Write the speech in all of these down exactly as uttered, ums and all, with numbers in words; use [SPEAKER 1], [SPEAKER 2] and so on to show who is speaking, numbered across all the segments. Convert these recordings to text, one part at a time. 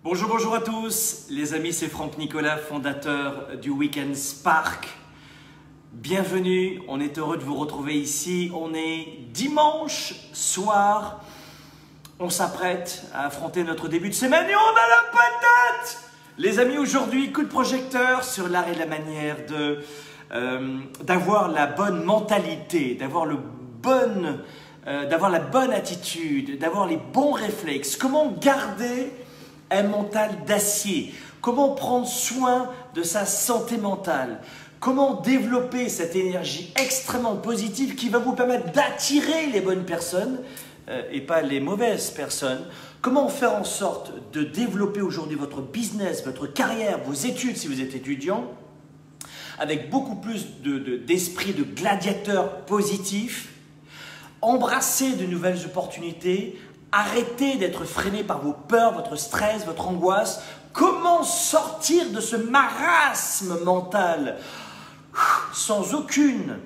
[SPEAKER 1] Bonjour, bonjour à tous, les amis, c'est Franck Nicolas, fondateur du Weekend Spark. Bienvenue, on est heureux de vous retrouver ici. On est dimanche soir, on s'apprête à affronter notre début de semaine et on a la patate. Les amis, aujourd'hui, coup de projecteur sur l'art et la manière de euh, d'avoir la bonne mentalité, d'avoir le bon, euh, d'avoir la bonne attitude, d'avoir les bons réflexes. Comment garder un mental d'acier? Comment prendre soin de sa santé mentale? Comment développer cette énergie extrêmement positive qui va vous permettre d'attirer les bonnes personnes euh, et pas les mauvaises personnes? Comment faire en sorte de développer aujourd'hui votre business, votre carrière, vos études si vous êtes étudiant, avec beaucoup plus de, de, d'esprit de gladiateur positif, embrasser de nouvelles opportunités, arrêtez d'être freiné par vos peurs, votre stress, votre angoisse. Comment sortir de ce marasme mental sans aucune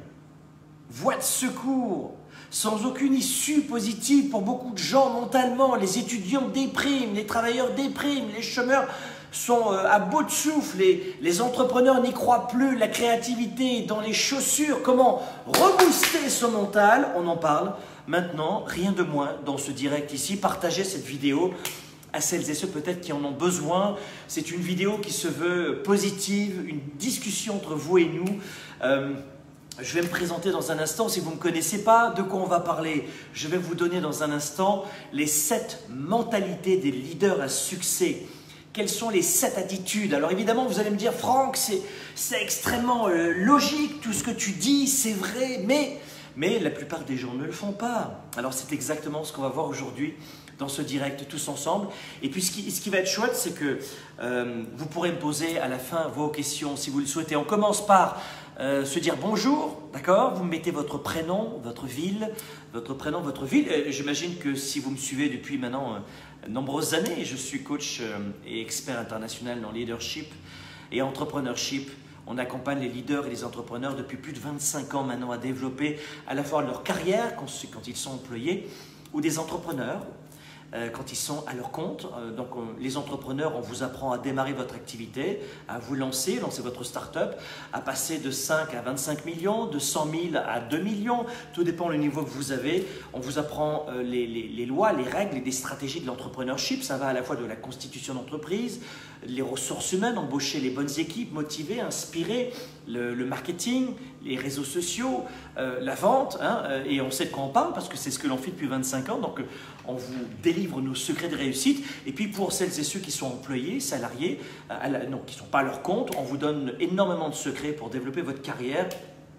[SPEAKER 1] voie de secours, sans aucune issue positive pour beaucoup de gens mentalement? Les étudiants dépriment, les travailleurs dépriment, les chômeurs sont à bout de souffle, les, les entrepreneurs n'y croient plus, la créativité est dans les chaussures. Comment rebooster son mental? On en parle maintenant, rien de moins dans ce direct ici. Partagez cette vidéo à celles et ceux peut-être qui en ont besoin. C'est une vidéo qui se veut positive, une discussion entre vous et nous. Euh, je vais me présenter dans un instant. Si vous ne me connaissez pas, de quoi on va parler? Je vais vous donner dans un instant les sept mentalités des leaders à succès. Quelles sont les sept attitudes? Alors évidemment, vous allez me dire, Franck, c'est extrêmement euh, logique, tout ce que tu dis, c'est vrai, mais, mais la plupart des gens ne le font pas. Alors c'est exactement ce qu'on va voir aujourd'hui dans ce direct tous ensemble. Et puis ce qui, ce qui va être chouette, c'est que euh, vous pourrez me poser à la fin vos questions si vous le souhaitez. On commence par euh, se dire bonjour, d'accord? Vous me mettez votre prénom, votre ville, votre prénom, votre ville. J'imagine que si vous me suivez depuis maintenant euh, nombreuses années, je suis coach euh, et expert international dans leadership et entrepreneurship. On accompagne les leaders et les entrepreneurs depuis plus de vingt-cinq ans maintenant à développer à la fois leur carrière quand, quand ils sont employés ou des entrepreneurs Euh, quand ils sont à leur compte. Euh, donc euh, les entrepreneurs, on vous apprend à démarrer votre activité, à vous lancer, lancer votre start-up, à passer de cinq à vingt-cinq millions, de cent mille à deux millions, tout dépend du niveau que vous avez. On vous apprend euh, les, les, les lois, les règles et les stratégies de l'entrepreneurship. Ça va à la fois de la constitution d'entreprise, les ressources humaines, embaucher les bonnes équipes, motiver, inspirer, le, le marketing, les réseaux sociaux, euh, la vente, hein, euh, et on sait de quoi on parle parce que c'est ce que l'on fait depuis vingt-cinq ans, donc euh, on vous délivre nos secrets de réussite. Et puis pour celles et ceux qui sont employés, salariés, euh, à la, non, qui ne sont pas à leur compte, on vous donne énormément de secrets pour développer votre carrière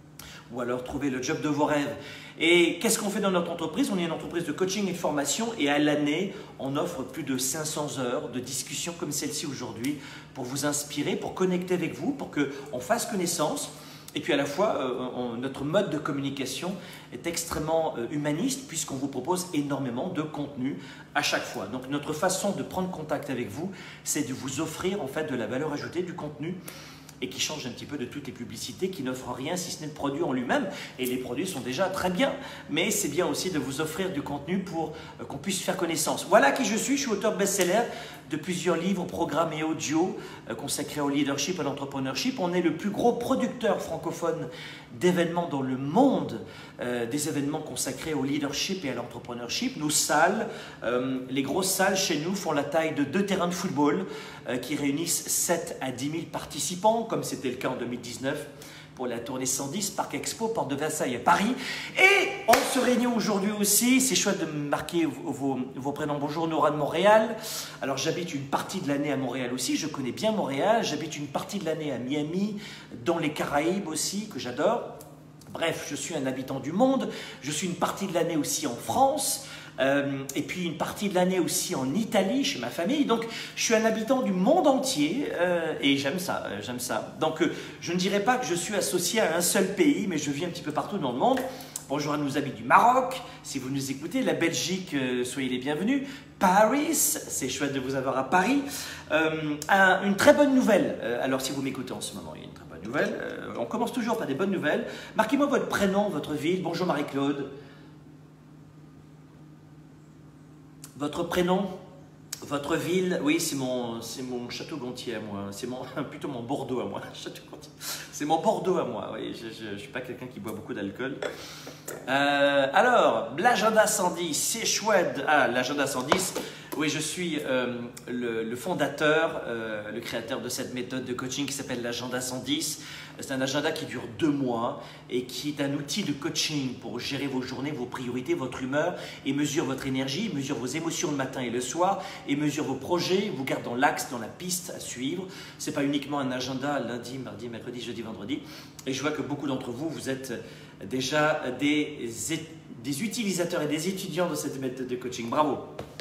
[SPEAKER 1] ou alors trouver le job de vos rêves. Et qu'est-ce qu'on fait dans notre entreprise? On est une entreprise de coaching et de formation et à l'année, on offre plus de cinq cents heures de discussion comme celle-ci aujourd'hui pour vous inspirer, pour connecter avec vous, pour qu'on fasse connaissance. Et puis à la fois, euh, on, notre mode de communication est extrêmement euh, humaniste puisqu'on vous propose énormément de contenu à chaque fois. Donc notre façon de prendre contact avec vous, c'est de vous offrir en fait de la valeur ajoutée, du contenu, et qui change un petit peu de toutes les publicités qui n'offrent rien si ce n'est le produit en lui-même. Et les produits sont déjà très bien, mais c'est bien aussi de vous offrir du contenu pour euh, qu'on puisse faire connaissance. Voilà qui je suis, je suis auteur best-seller de plusieurs livres, programmes et audios euh, consacrés au leadership et à l'entrepreneurship. On est le plus gros producteur francophone d'événements dans le monde, euh, des événements consacrés au leadership et à l'entrepreneurship. Nos salles, euh, les grosses salles chez nous font la taille de deux terrains de football euh, qui réunissent sept à dix mille participants, comme c'était le cas en deux mille dix-neuf pour la tournée cent dix, Parc Expo, Porte de Versailles à Paris. Et on se réunit aujourd'hui aussi, c'est chouette de marquer vos, vos, vos prénoms. Bonjour Nora de Montréal. Alors j'habite une partie de l'année à Montréal aussi, je connais bien Montréal. J'habite une partie de l'année à Miami, dans les Caraïbes aussi, que j'adore. Bref, je suis un habitant du monde. Je suis une partie de l'année aussi en France. Euh, et puis une partie de l'année aussi en Italie, chez ma famille. Donc, je suis un habitant du monde entier euh, et j'aime ça, euh, j'aime ça. Donc, euh, je ne dirais pas que je suis associé à un seul pays, mais je vis un petit peu partout dans le monde. Bonjour à nos amis du Maroc, si vous nous écoutez, la Belgique, euh, soyez les bienvenus. Paris, c'est chouette de vous avoir à Paris. Euh, un, une très bonne nouvelle, euh, alors si vous m'écoutez en ce moment, il y a une très bonne nouvelle. Euh, on commence toujours par des bonnes nouvelles. Marquez-moi votre prénom, votre ville. Bonjour Marie-Claude. Votre prénom, Votre ville, oui, c'est mon, c'est mon château Gontier à moi, c'est mon, plutôt mon Bordeaux à moi, château Gontier. C'est mon Bordeaux à moi, oui, je ne suis pas quelqu'un qui boit beaucoup d'alcool. Euh, alors, l'agenda cent dix, c'est chouette. Ah, l'agenda cent dix, oui, je suis euh, le, le fondateur, euh, le créateur de cette méthode de coaching qui s'appelle l'agenda cent dix. C'est un agenda qui dure deux mois et qui est un outil de coaching pour gérer vos journées, vos priorités, votre humeur et mesure votre énergie, mesure vos émotions le matin et le soir et mesure vos projets, vous garde dans l'axe, dans la piste à suivre. Ce n'est pas uniquement un agenda lundi, mardi, mercredi, jeudi, vendredi. Et je vois que beaucoup d'entre vous, vous êtes déjà des, des utilisateurs et des étudiants de cette méthode de coaching. Bravo!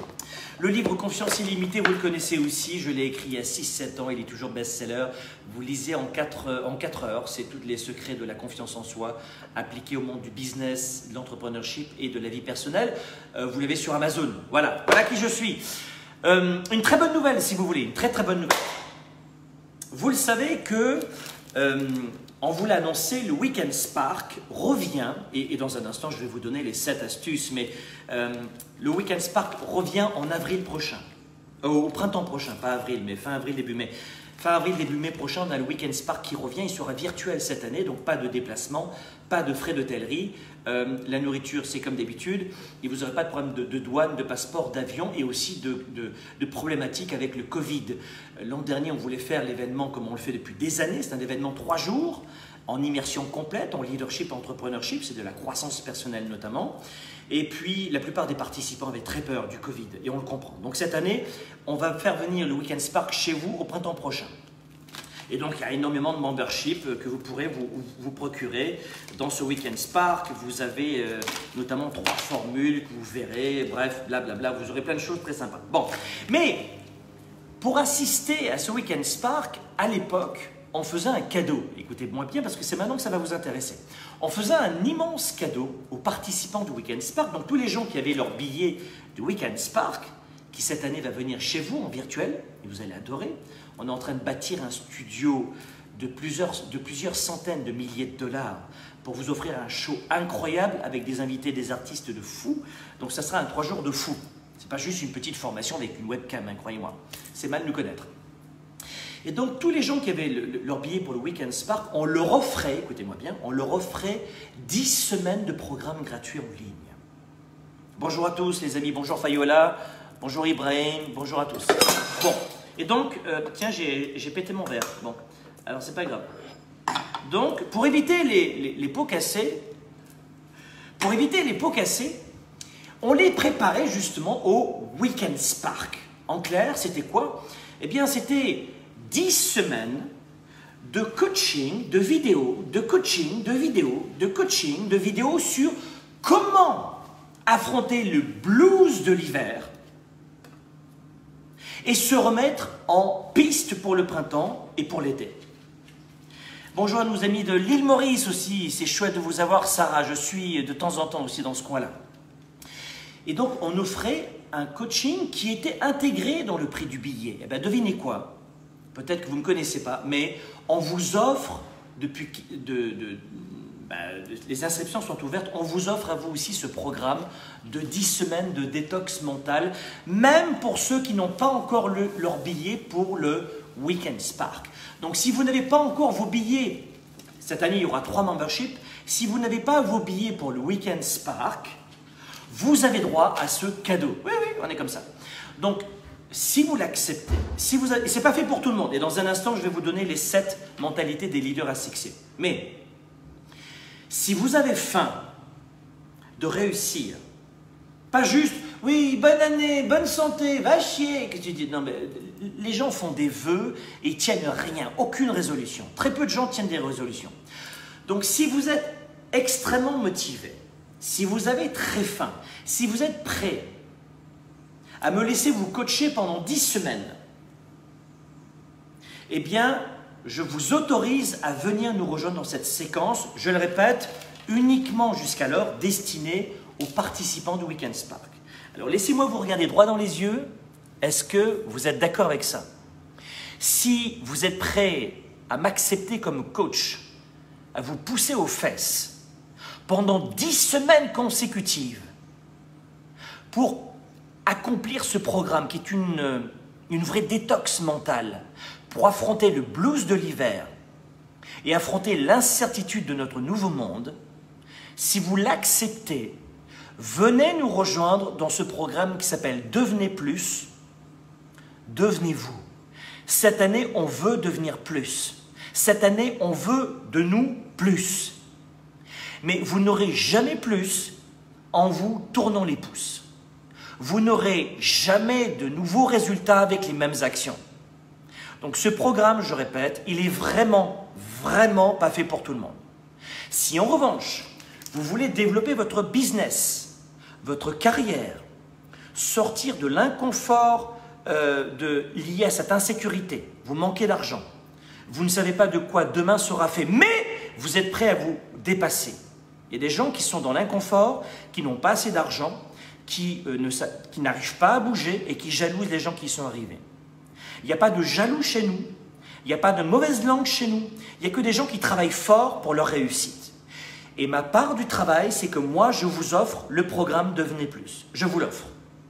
[SPEAKER 1] Le livre Confiance illimitée, vous le connaissez aussi, je l'ai écrit il y a six sept ans, il est toujours best-seller. Vous lisez en quatre heures, c'est tous les secrets de la confiance en soi appliqués au monde du business, de l'entrepreneurship et de la vie personnelle. Euh, vous l'avez sur Amazon. Voilà, voilà qui je suis. Euh, une très bonne nouvelle si vous voulez, une très très bonne nouvelle. Vous le savez que... Euh, on vous l'a annoncé, le Weekend Spark revient, et, et dans un instant je vais vous donner les sept astuces, mais euh, le Weekend Spark revient en avril prochain, euh, au printemps prochain, pas avril, mais fin avril, début mai. Fin avril, début mai prochain, on a le Weekend Spark qui revient, il sera virtuel cette année, donc pas de déplacement, pas de frais d'hôtellerie, euh, la nourriture c'est comme d'habitude, et vous n'aurez pas de problème de, de douane, de passeport, d'avion et aussi de, de, de problématiques avec le Covid. L'an dernier, on voulait faire l'événement comme on le fait depuis des années, c'est un événement trois jours, en immersion complète, en leadership, entrepreneurship, c'est de la croissance personnelle notamment. Et puis, la plupart des participants avaient très peur du Covid, et on le comprend. Donc cette année, on va faire venir le Weekend Spark chez vous au printemps prochain. Et donc, il y a énormément de membership que vous pourrez vous, vous procurer dans ce Weekend Spark. Vous avez euh, notamment trois formules que vous verrez, bref, blablabla, vous aurez plein de choses très sympas. Bon, mais pour assister à ce Weekend Spark, à l'époque, on faisait un cadeau. Écoutez-moi bien parce que c'est maintenant que ça va vous intéresser. On faisait un immense cadeau aux participants du Weekend Spark, donc tous les gens qui avaient leur billet du Weekend Spark, qui cette année va venir chez vous en virtuel, et vous allez adorer. On est en train de bâtir un studio de plusieurs, de plusieurs centaines de milliers de dollars pour vous offrir un show incroyable avec des invités, des artistes de fou. Donc ça sera un trois jours de fou. Ce n'est pas juste une petite formation avec une webcam, hein, croyez-moi. C'est mal nous connaître. Et donc, tous les gens qui avaient le, le, leur billet pour le Weekend Spark, on leur offrait, écoutez-moi bien, on leur offrait dix semaines de programmes gratuits en ligne. Bonjour à tous les amis, bonjour Fayola, bonjour Ibrahim, bonjour à tous. Bon, et donc, euh, tiens, j'ai pété mon verre. Bon, alors c'est pas grave. Donc, pour éviter les, les, les pots cassés, pour éviter les pots cassés, on les préparait justement au Weekend Spark. En clair, c'était quoi? Eh bien, c'était dix semaines de coaching, de vidéos, de coaching, de vidéos, de coaching, de vidéos sur comment affronter le blues de l'hiver et se remettre en piste pour le printemps et pour l'été. Bonjour à nos amis de l'île Maurice aussi, c'est chouette de vous avoir Sarah, je suis de temps en temps aussi dans ce coin-là. Et donc on offrait un coaching qui était intégré dans le prix du billet. Eh bien devinez quoi? Peut-être que vous ne me connaissez pas, mais on vous offre, depuis de, de, bah, les inscriptions sont ouvertes, on vous offre à vous aussi ce programme de dix semaines de détox mental, même pour ceux qui n'ont pas encore le, leur billet pour le Weekend Spark. Donc si vous n'avez pas encore vos billets, cette année il y aura trois memberships, si vous n'avez pas vos billets pour le Weekend Spark, vous avez droit à ce cadeau. Oui, oui, on est comme ça. Donc, si vous l'acceptez, si vous avez... c'est pas fait pour tout le monde. Et dans un instant, je vais vous donner les sept mentalités des leaders à succès. Mais, si vous avez faim de réussir, pas juste, oui, bonne année, bonne santé, va chier, que tu dis, non, mais les gens font des vœux et tiennent rien, aucune résolution. Très peu de gens tiennent des résolutions. Donc, si vous êtes extrêmement motivé, si vous avez très faim, si vous êtes prêt à me laisser vous coacher pendant dix semaines, eh bien, je vous autorise à venir nous rejoindre dans cette séquence, je le répète, uniquement jusqu'alors destinée aux participants du Weekend Spark. Alors, laissez-moi vous regarder droit dans les yeux. Est-ce que vous êtes d'accord avec ça? Si vous êtes prêt à m'accepter comme coach, à vous pousser aux fesses pendant dix semaines consécutives pour accomplir ce programme qui est une, une vraie détox mentale pour affronter le blues de l'hiver et affronter l'incertitude de notre nouveau monde, si vous l'acceptez, venez nous rejoindre dans ce programme qui s'appelle Devenez plus, devenez-vous. Cette année, on veut devenir plus. Cette année, on veut de nous plus. Mais vous n'aurez jamais plus en vous tournant les pouces. Vous n'aurez jamais de nouveaux résultats avec les mêmes actions. Donc ce programme, je répète, il est vraiment, vraiment pas fait pour tout le monde. Si en revanche, vous voulez développer votre business, votre carrière, sortir de l'inconfort euh, de, lié à cette insécurité, vous manquez d'argent, vous ne savez pas de quoi demain sera fait, mais vous êtes prêt à vous dépasser. Il y a des gens qui sont dans l'inconfort, qui n'ont pas assez d'argent, qui, euh, ne, qui n'arrivent pas à bouger et qui jalousent les gens qui y sont arrivés. Il n'y a pas de jaloux chez nous, il n'y a pas de mauvaise langue chez nous, il n'y a que des gens qui travaillent fort pour leur réussite. Et ma part du travail, c'est que moi, je vous offre le programme Devenez plus. Je vous l'offre.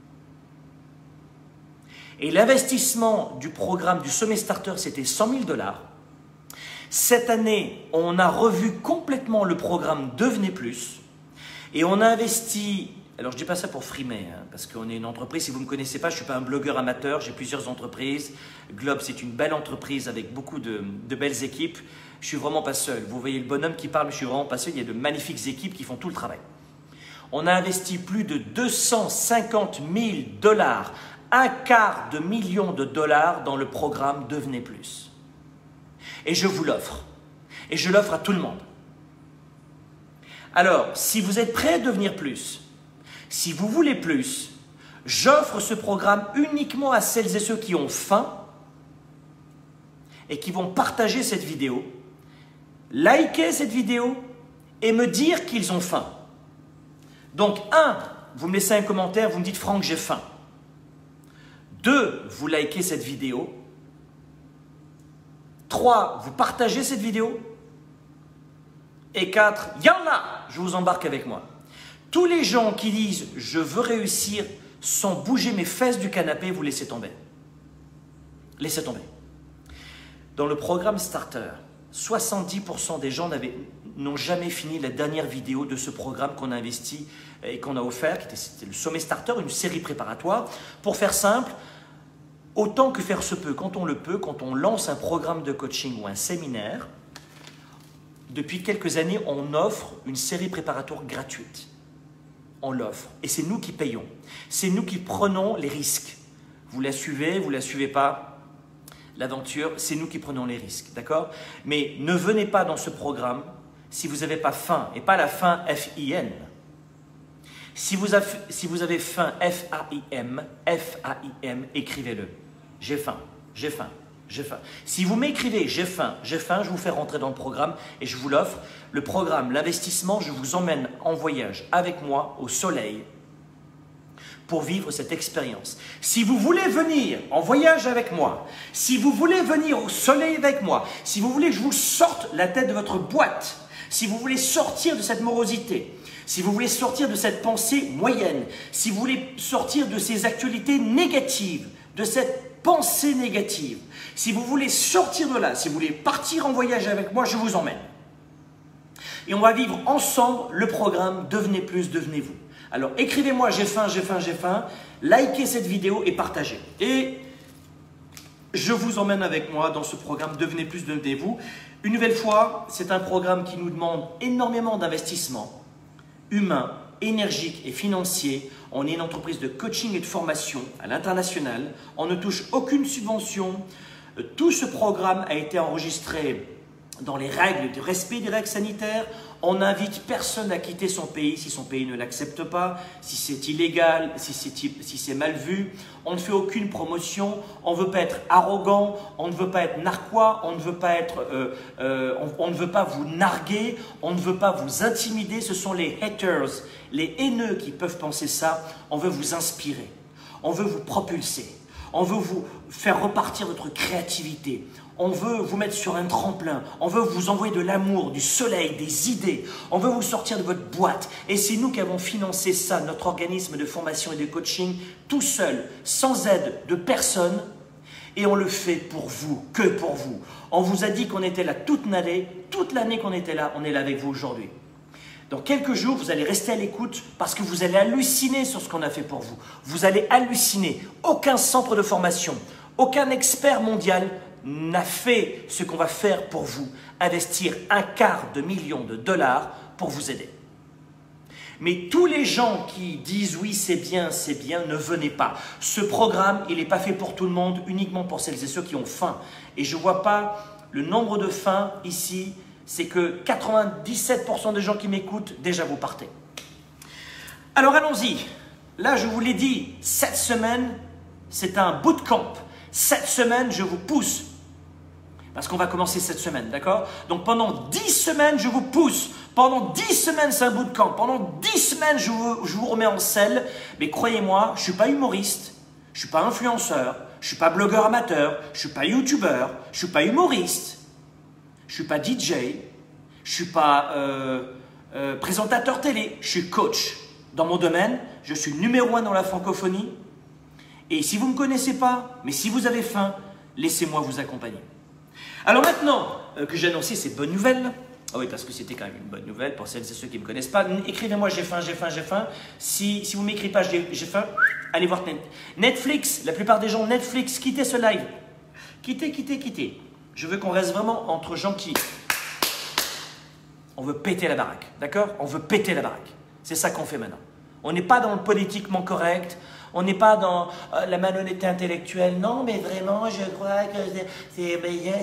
[SPEAKER 1] Et l'investissement du programme du Sommet Starter, c'était cent mille dollars. Cette année, on a revu complètement le programme Devenez plus. Et on a investi, alors je ne dis pas ça pour frimer, hein, parce qu'on est une entreprise, si vous ne me connaissez pas, je ne suis pas un blogueur amateur, j'ai plusieurs entreprises. Globe, c'est une belle entreprise avec beaucoup de, de belles équipes. Je ne suis vraiment pas seul. Vous voyez le bonhomme qui parle, mais je ne suis vraiment pas seul. Il y a de magnifiques équipes qui font tout le travail. On a investi plus de deux cent cinquante mille dollars, un quart de million de dollars dans le programme Devenez plus. Et je vous l'offre. Et je l'offre à tout le monde. Alors, si vous êtes prêt à devenir plus, si vous voulez plus, j'offre ce programme uniquement à celles et ceux qui ont faim et qui vont partager cette vidéo, liker cette vidéo et me dire qu'ils ont faim. Donc, un, vous me laissez un commentaire, vous me dites « Franck, j'ai faim ». Deux, vous likez cette vidéo. Trois, vous partagez cette vidéo. Et quatre, il y en a, je vous embarque avec moi. Tous les gens qui disent « je veux réussir sans bouger mes fesses du canapé », vous laissez tomber. Laissez tomber. Dans le programme Starter, soixante-dix pour cent des gens n'ont jamais fini la dernière vidéo de ce programme qu'on a investi et qu'on a offert, qui était le Sommet Starter, une série préparatoire. Pour faire simple, autant que faire se peut, quand on le peut, quand on lance un programme de coaching ou un séminaire, depuis quelques années, on offre une série préparatoire gratuite. On l'offre. Et c'est nous qui payons. C'est nous qui prenons les risques. Vous la suivez, vous ne la suivez pas. L'aventure, c'est nous qui prenons les risques. D'accord? Mais ne venez pas dans ce programme si vous n'avez pas faim. Et pas la faim F I N. Si vous avez, si vous avez faim F A I M, F A I M, écrivez-le. J'ai faim, j'ai faim. J'ai faim. Si vous m'écrivez « j'ai faim, j'ai faim », je vous fais rentrer dans le programme et je vous l'offre. Le programme, l'investissement, je vous emmène en voyage avec moi au soleil pour vivre cette expérience. Si vous voulez venir en voyage avec moi, si vous voulez venir au soleil avec moi, si vous voulez que je vous sorte la tête de votre boîte, si vous voulez sortir de cette morosité, si vous voulez sortir de cette pensée moyenne, si vous voulez sortir de ces actualités négatives, de cette pensée négative, si vous voulez sortir de là, si vous voulez partir en voyage avec moi, je vous emmène. Et on va vivre ensemble le programme Devenez plus, devenez-vous. Alors écrivez-moi j'ai faim, j'ai faim, j'ai faim, likez cette vidéo et partagez. Et je vous emmène avec moi dans ce programme Devenez plus, devenez-vous. Une nouvelle fois, c'est un programme qui nous demande énormément d'investissement humain, énergique et financier. On est une entreprise de coaching et de formation à l'international. On ne touche aucune subvention. Tout ce programme a été enregistré dans les règles de respect des règles sanitaires. On n'invite personne à quitter son pays si son pays ne l'accepte pas, si c'est illégal, si c'est si c'est mal vu. On ne fait aucune promotion, on ne veut pas être arrogant, on ne veut pas être narquois, on ne veut pas être, euh, euh, on, on ne veut pas vous narguer, on ne veut pas vous intimider. Ce sont les haters, les haineux qui peuvent penser ça. On veut vous inspirer, on veut vous propulser. On veut vous faire repartir votre créativité. On veut vous mettre sur un tremplin. On veut vous envoyer de l'amour, du soleil, des idées. On veut vous sortir de votre boîte. Et c'est nous qui avons financé ça, notre organisme de formation et de coaching, tout seul, sans aide de personne. Et on le fait pour vous, que pour vous. On vous a dit qu'on était là toute l'année, toute l'année qu'on était là, on est là avec vous aujourd'hui. Dans quelques jours, vous allez rester à l'écoute parce que vous allez halluciner sur ce qu'on a fait pour vous. Vous allez halluciner. Aucun centre de formation, aucun expert mondial n'a fait ce qu'on va faire pour vous. Investir un quart de million de dollars pour vous aider. Mais tous les gens qui disent oui c'est bien, c'est bien, ne venez pas. Ce programme, il n'est pas fait pour tout le monde, uniquement pour celles et ceux qui ont faim. Et je ne vois pas le nombre de faim ici, c'est que quatre-vingt-dix-sept pour cent des gens qui m'écoutent, déjà vous partez. Alors allons-y. Là, je vous l'ai dit, cette semaine, c'est un bootcamp. Cette semaine, je vous pousse. Parce qu'on va commencer cette semaine, d'accord? Donc pendant dix semaines, je vous pousse. Pendant dix semaines, c'est un bootcamp. Pendant dix semaines, je vous, je vous remets en selle. Mais croyez-moi, je ne suis pas humoriste, je ne suis pas influenceur, je ne suis pas blogueur amateur, je ne suis pas youtubeur, je ne suis pas humoriste, je ne suis pas D J, je ne suis pas euh, euh, présentateur télé, je suis coach. Dans mon domaine, je suis numéro un dans la francophonie. Et si vous ne me connaissez pas, mais si vous avez faim, laissez-moi vous accompagner. Alors maintenant euh, que j'ai annoncé ces bonnes nouvelles, ah oui, parce que c'était quand même une bonne nouvelle pour celles et ceux qui ne me connaissent pas, écrivez-moi j'ai faim, j'ai faim, j'ai faim. Si, si vous ne m'écrivez pas j'ai faim, allez voir Netflix. La plupart des gens Netflix, quittez ce live. Quittez, quittez, quittez. Je veux qu'on reste vraiment entre gens qui... On veut péter la baraque, d'accord? On veut péter la baraque. C'est ça qu'on fait maintenant. On n'est pas dans le politiquement correct. On n'est pas dans euh, la malhonnêteté intellectuelle. Non, mais vraiment, je crois que c'est...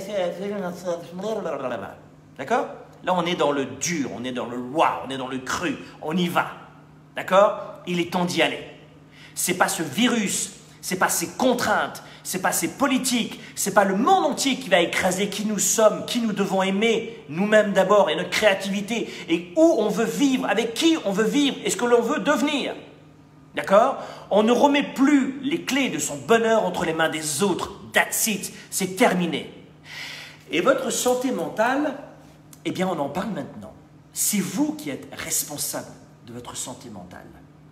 [SPEAKER 1] D'accord? Là, on est dans le dur, on est dans le roi, on est dans le cru. On y va. D'accord? Il est temps d'y aller. Ce n'est pas ce virus, ce n'est pas ces contraintes, ce n'est pas ces politiques, ce n'est pas le monde entier qui va écraser qui nous sommes, qui nous devons aimer, nous-mêmes d'abord, et notre créativité, et où on veut vivre, avec qui on veut vivre, et ce que l'on veut devenir. D'accord? On ne remet plus les clés de son bonheur entre les mains des autres. That's it. C'est terminé. Et votre santé mentale, eh bien, on en parle maintenant. C'est vous qui êtes responsable de votre santé mentale.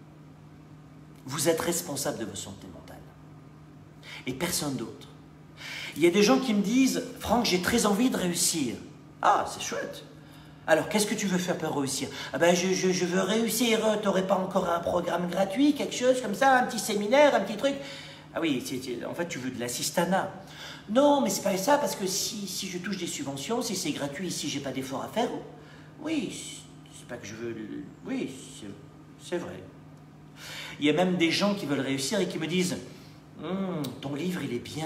[SPEAKER 1] Vous êtes responsable de votre santé mentale. Et personne d'autre. Il y a des gens qui me disent « Franck, j'ai très envie de réussir. » Ah, c'est chouette. Alors, qu'est-ce que tu veux faire pour réussir? Ah ben, je, je, je veux réussir. Tu n'aurais pas encore un programme gratuit, quelque chose comme ça, un petit séminaire, un petit truc? Ah oui, c'est, c'est, en fait, tu veux de l'assistanat. Non, mais c'est pas ça, parce que si, si je touche des subventions, si c'est gratuit, si j'ai pas d'effort à faire, oui, c'est pas que je veux... Oui, c'est vrai. Il y a même des gens qui veulent réussir et qui me disent hm, « Ton livre, il est bien.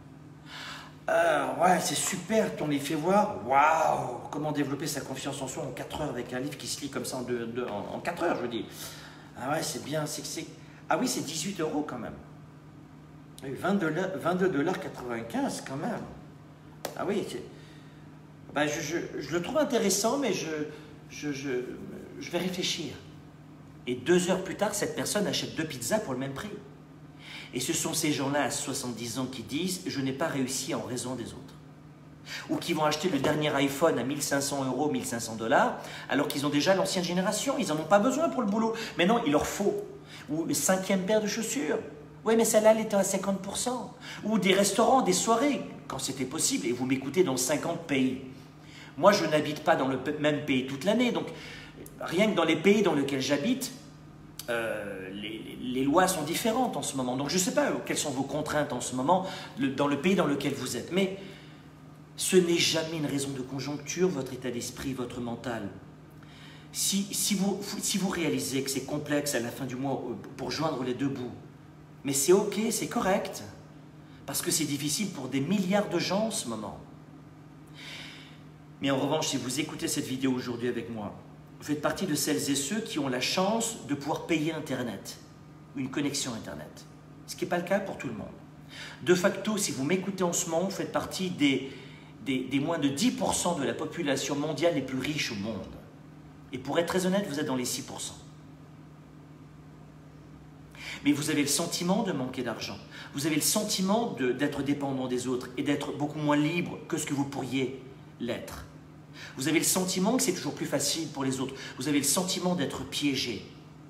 [SPEAKER 1] Euh, ouais, c'est super, ton livre, fais voir. Waouh, comment développer sa confiance en soi en quatre heures avec un livre qui se lit comme ça en, deux, deux, en, en quatre heures, je veux dire. Ah ouais, c'est bien. c'est c'est Ah oui, c'est dix-huit euros quand même. vingt-deux dollars quatre-vingt-quinze quand même. Ah oui, ben je, je, je le trouve intéressant, mais je, je, je, je vais réfléchir. Et deux heures plus tard, cette personne achète deux pizzas pour le même prix. Et ce sont ces gens-là à soixante-dix ans qui disent « je n'ai pas réussi en raison des autres ». Ou qui vont acheter le dernier iPhone à mille cinq cents euros, mille cinq cents dollars, alors qu'ils ont déjà l'ancienne génération. Ils n'en ont pas besoin pour le boulot. Mais non, il leur faut. Ou le cinquième paire de chaussures. Oui, mais celle-là, elle était à cinquante pour cent. Ou des restaurants, des soirées, quand c'était possible. Et vous m'écoutez dans cinquante pays. Moi, je n'habite pas dans le même pays toute l'année. Donc, rien que dans les pays dans lesquels j'habite, euh, les, les lois sont différentes en ce moment. Donc, je ne sais pas quelles sont vos contraintes en ce moment le, dans le pays dans lequel vous êtes. Mais ce n'est jamais une raison de conjoncture, votre état d'esprit, votre mental. Si, si, vous, si vous réalisez que c'est complexe à la fin du mois pour joindre les deux bouts, mais c'est ok, c'est correct, parce que c'est difficile pour des milliards de gens en ce moment. Mais en revanche, si vous écoutez cette vidéo aujourd'hui avec moi, vous faites partie de celles et ceux qui ont la chance de pouvoir payer Internet, une connexion Internet, ce qui n'est pas le cas pour tout le monde. De facto, si vous m'écoutez en ce moment, vous faites partie des, des, des moins de dix pour cent de la population mondiale les plus riches au monde. Et pour être très honnête, vous êtes dans les six pour cent. Mais vous avez le sentiment de manquer d'argent. Vous avez le sentiment d'être dépendant des autres et d'être beaucoup moins libre que ce que vous pourriez l'être. Vous avez le sentiment que c'est toujours plus facile pour les autres. Vous avez le sentiment d'être piégé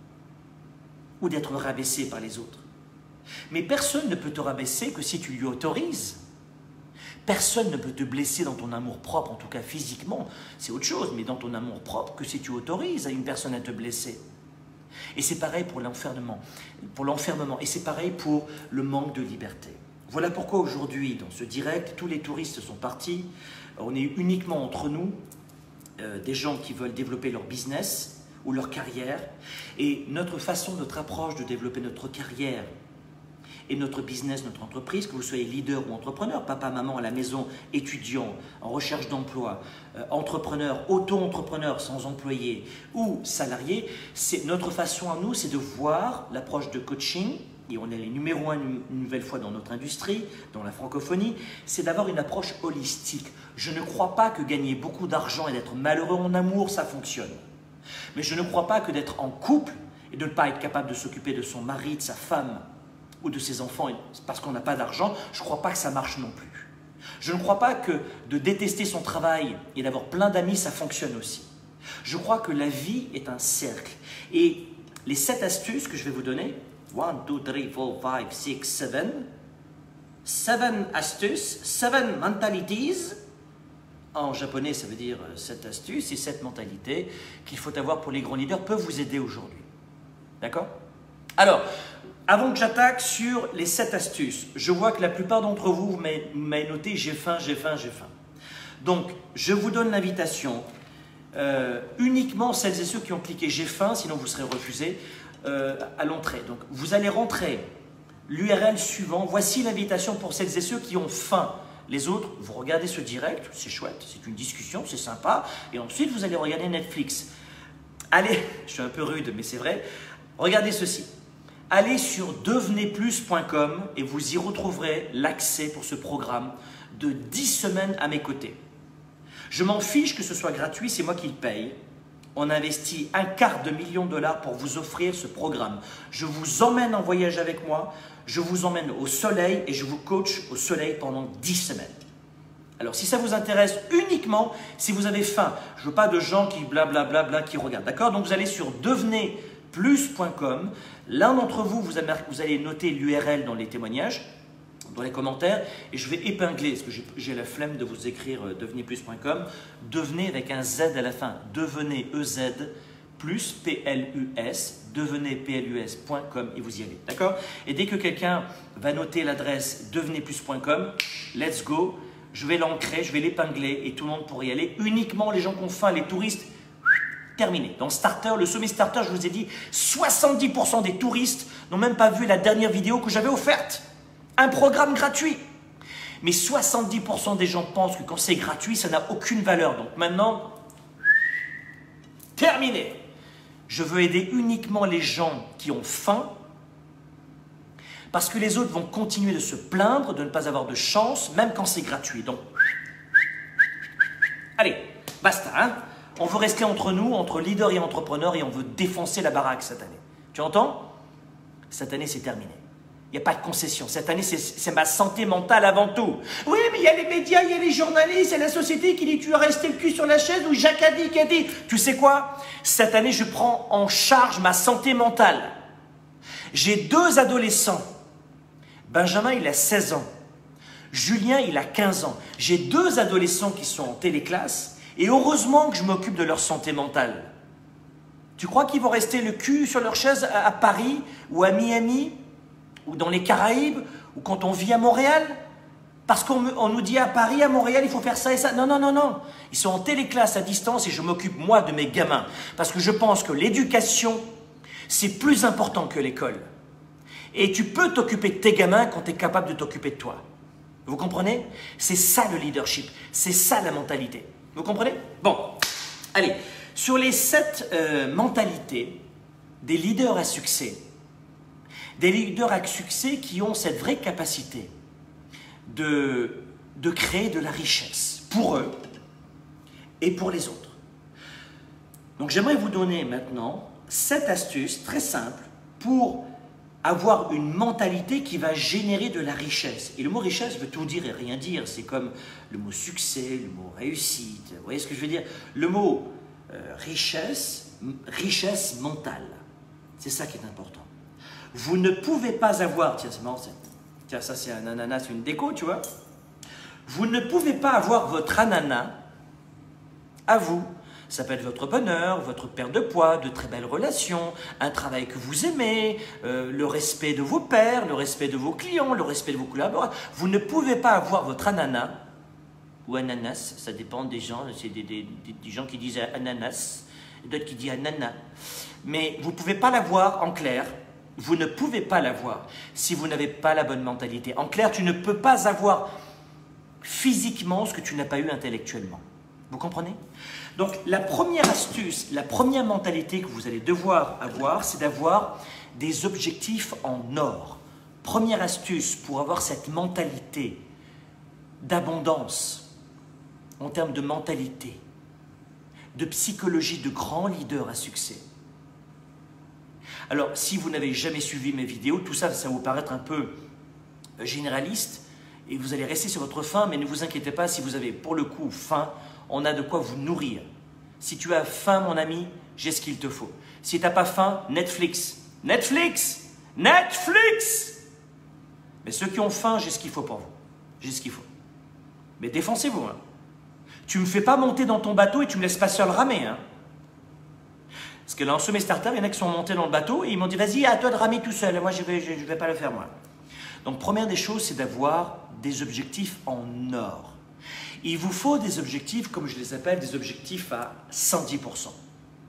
[SPEAKER 1] ou d'être rabaissé par les autres. Mais personne ne peut te rabaisser que si tu lui autorises. Personne ne peut te blesser dans ton amour-propre, en tout cas physiquement, c'est autre chose, mais dans ton amour-propre que si tu autorises à une personne à te blesser. Et c'est pareil pour l'enfermement, pour l'enfermement, et c'est pareil pour le manque de liberté. Voilà pourquoi aujourd'hui, dans ce direct, tous les touristes sont partis. On est uniquement entre nous, euh, des gens qui veulent développer leur business ou leur carrière. Et notre façon, notre approche de développer notre carrière et notre business, notre entreprise, que vous soyez leader ou entrepreneur, papa, maman à la maison, étudiant, en recherche d'emploi, euh, entrepreneur, auto-entrepreneur sans employé ou salarié, c'est notre façon à nous, c'est de voir l'approche de coaching, et on est les numéro un une nouvelle fois dans notre industrie, dans la francophonie, c'est d'avoir une approche holistique. Je ne crois pas que gagner beaucoup d'argent et d'être malheureux en amour, ça fonctionne. Mais je ne crois pas que d'être en couple et de ne pas être capable de s'occuper de son mari, de sa femme, ou de ses enfants parce qu'on n'a pas d'argent, je ne crois pas que ça marche non plus. Je ne crois pas que de détester son travail et d'avoir plein d'amis, ça fonctionne aussi. Je crois que la vie est un cercle. Et les sept astuces que je vais vous donner, one, two, three, four, five, six, seven, seven astuces, seven mentalities, en japonais ça veut dire sept astuces et sept mentalités qu'il faut avoir pour les grands leaders, peuvent vous aider aujourd'hui. D'accord? Alors, avant que j'attaque sur les sept astuces, je vois que la plupart d'entre vous m'avez noté « j'ai faim, j'ai faim, j'ai faim ». Donc, je vous donne l'invitation, euh, uniquement celles et ceux qui ont cliqué « j'ai faim », sinon vous serez refusés, euh, à l'entrée. Donc, vous allez rentrer l'U R L suivant. Voici l'invitation pour celles et ceux qui ont faim. Les autres, vous regardez ce direct, c'est chouette, c'est une discussion, c'est sympa. Et ensuite, vous allez regarder Netflix. Allez, je suis un peu rude, mais c'est vrai, regardez ceci. Allez sur devenez plus point com et vous y retrouverez l'accès pour ce programme de dix semaines à mes côtés. Je m'en fiche que ce soit gratuit, c'est moi qui le paye. On investit un quart de million de dollars pour vous offrir ce programme. Je vous emmène en voyage avec moi, je vous emmène au soleil et je vous coach au soleil pendant dix semaines. Alors si ça vous intéresse uniquement, si vous avez faim, je ne veux pas de gens qui blablabla bla, bla, qui regardent, d'accord? Donc vous allez sur devenez plus point com. L'un d'entre vous, vous allez noter l'U R L dans les témoignages, dans les commentaires, et je vais épingler, parce que j'ai la flemme de vous écrire euh, devenez plus point com, devenez avec un Z à la fin, devenez E Z plus P L U S, devenez P L U S point com et vous y allez, d'accord? Et dès que quelqu'un va noter l'adresse devenez plus point com, let's go, je vais l'ancrer, je vais l'épingler et tout le monde pourra y aller, uniquement les gens qui ont faim, les touristes. Terminé. Dans Starter, le sommet Starter, je vous ai dit, soixante-dix pour cent des touristes n'ont même pas vu la dernière vidéo que j'avais offerte. Un programme gratuit. Mais soixante-dix pour cent des gens pensent que quand c'est gratuit, ça n'a aucune valeur. Donc maintenant, terminé. Je veux aider uniquement les gens qui ont faim parce que les autres vont continuer de se plaindre de ne pas avoir de chance, même quand c'est gratuit. Donc, allez, basta, hein? On veut rester entre nous, entre leaders et entrepreneurs, et on veut défoncer la baraque cette année. Tu entends? Cette année, c'est terminé. Il n'y a pas de concession. Cette année, c'est ma santé mentale avant tout. Oui, mais il y a les médias, il y a les journalistes, il y a la société qui dit tu as resté le cul sur la chaise, ou Jacques a dit, qui a dit. Tu sais quoi? Cette année, je prends en charge ma santé mentale. J'ai deux adolescents. Benjamin, il a seize ans. Julien, il a quinze ans. J'ai deux adolescents qui sont en téléclasse. Et heureusement que je m'occupe de leur santé mentale. Tu crois qu'ils vont rester le cul sur leur chaise à, à Paris ou à Miami ou dans les Caraïbes ou quand on vit à Montréal? Parce qu'on on nous dit à Paris, à Montréal, il faut faire ça et ça. Non, non, non, non. Ils sont en téléclasse à distance et je m'occupe moi de mes gamins. Parce que je pense que l'éducation, c'est plus important que l'école. Et tu peux t'occuper de tes gamins quand tu es capable de t'occuper de toi. Vous comprenez? C'est ça le leadership. C'est ça la mentalité. Vous comprenez? Bon, allez, sur les sept euh, mentalités des leaders à succès, des leaders à succès qui ont cette vraie capacité de, de créer de la richesse pour eux et pour les autres. Donc j'aimerais vous donner maintenant sept astuces très simples pour avoir une mentalité qui va générer de la richesse. Et le mot richesse veut tout dire et rien dire. C'est comme le mot succès, le mot réussite. Vous voyez ce que je veux dire? Le mot euh, richesse, richesse mentale. C'est ça qui est important. Vous ne pouvez pas avoir, tiens c'est marrant, tiens ça c'est un ananas, c'est une déco, tu vois. Vous ne pouvez pas avoir votre ananas à vous. Ça peut être votre bonheur, votre perte de poids, de très belles relations, un travail que vous aimez, euh, le respect de vos pairs, le respect de vos clients, le respect de vos collaborateurs. Vous ne pouvez pas avoir votre ananas, ou ananas, ça dépend des gens, c'est des, des, des, des gens qui disent ananas, d'autres qui disent ananas. Mais vous ne pouvez pas l'avoir en clair, vous ne pouvez pas l'avoir si vous n'avez pas la bonne mentalité. En clair, tu ne peux pas avoir physiquement ce que tu n'as pas eu intellectuellement. Vous comprenez? Donc la première astuce, la première mentalité que vous allez devoir avoir, c'est d'avoir des objectifs en or. Première astuce pour avoir cette mentalité d'abondance, en termes de mentalité, de psychologie de grand leader à succès. Alors si vous n'avez jamais suivi mes vidéos, tout ça, ça va vous paraître un peu généraliste et vous allez rester sur votre faim, mais ne vous inquiétez pas, si vous avez pour le coup faim, on a de quoi vous nourrir. Si tu as faim, mon ami, j'ai ce qu'il te faut. Si tu n'as pas faim, Netflix. Netflix Netflix Mais ceux qui ont faim, j'ai ce qu'il faut pour vous. J'ai ce qu'il faut. Mais défoncez-vous. Hein. Tu ne me fais pas monter dans ton bateau et tu ne me laisses pas seul ramer. Hein. Parce que là, en sommet starter, il y en a qui sont montés dans le bateau et ils m'ont dit, vas-y, à toi de ramer tout seul. Moi, je ne vais, je, je vais pas le faire, moi. Donc, première des choses, c'est d'avoir des objectifs en or. Il vous faut des objectifs, comme je les appelle, des objectifs à cent dix pour cent.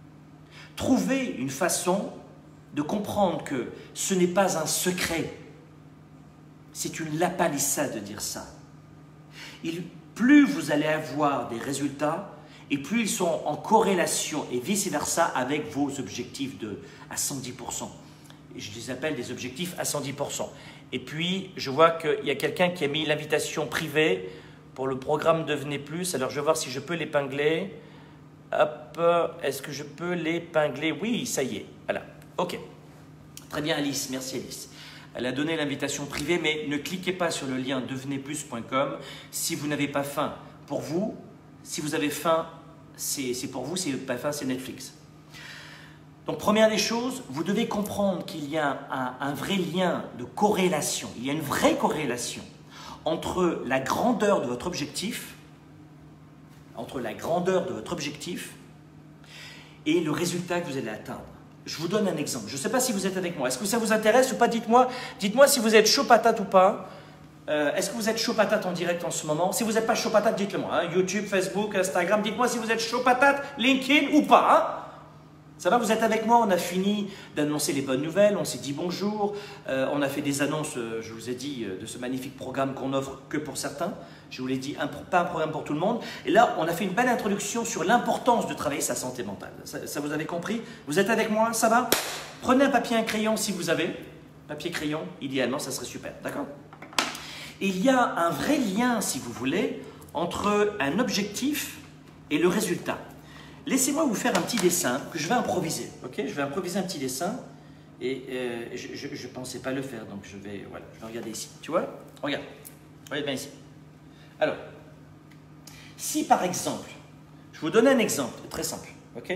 [SPEAKER 1] Trouvez une façon de comprendre que ce n'est pas un secret. C'est une lapalissade de dire ça. Il, plus vous allez avoir des résultats, et plus ils sont en corrélation et vice-versa avec vos objectifs de, à cent dix pour cent. Et je les appelle des objectifs à cent dix pour cent. Et puis, je vois qu'il y a quelqu'un qui a mis l'invitation privée pour le programme Devenez Plus. Alors, je vais voir si je peux l'épingler. Hop, est-ce que je peux l'épingler? Oui, ça y est. Voilà, ok. Très bien, Alice. Merci, Alice. Elle a donné l'invitation privée, mais ne cliquez pas sur le lien devenez plus point com si vous n'avez pas faim. Pour vous, si vous avez faim, c'est pour vous. Si vous n'avez pas faim, c'est Netflix. Donc, première des choses, vous devez comprendre qu'il y a un, un vrai lien de corrélation. Il y a une vraie corrélation entre la grandeur de votre objectif, entre la grandeur de votre objectif et le résultat que vous allez atteindre. Je vous donne un exemple. Je ne sais pas si vous êtes avec moi. Est-ce que ça vous intéresse ou pas? Dites-moi dites-moi si vous êtes chaud patate ou pas. Euh, Est-ce que vous êtes chaud patate en direct en ce moment? Si vous n'êtes pas chaud patate, dites-le moi. Hein. YouTube, Facebook, Instagram, dites-moi si vous êtes chaud patate, LinkedIn ou pas. Hein. Ça va, vous êtes avec moi? On a fini d'annoncer les bonnes nouvelles, on s'est dit bonjour, euh, on a fait des annonces, euh, je vous ai dit, euh, de ce magnifique programme qu'on offre que pour certains. Je vous l'ai dit, un, pas un programme pour tout le monde. Et là, on a fait une belle introduction sur l'importance de travailler sa santé mentale. Ça, ça vous avez compris? Vous êtes avec moi? Ça va? Prenez un papier et un crayon si vous avez. Papier, crayon, idéalement, ça serait super. D'accord? Et il y a un vrai lien, si vous voulez, entre un objectif et le résultat. Laissez-moi vous faire un petit dessin que je vais improviser. Ok, je vais improviser un petit dessin et euh, je ne pensais pas le faire, donc je vais, voilà, je vais regarder ici. Tu vois? Regarde, regarde bien ici. Alors, si par exemple, je vous donne un exemple très simple. Ok?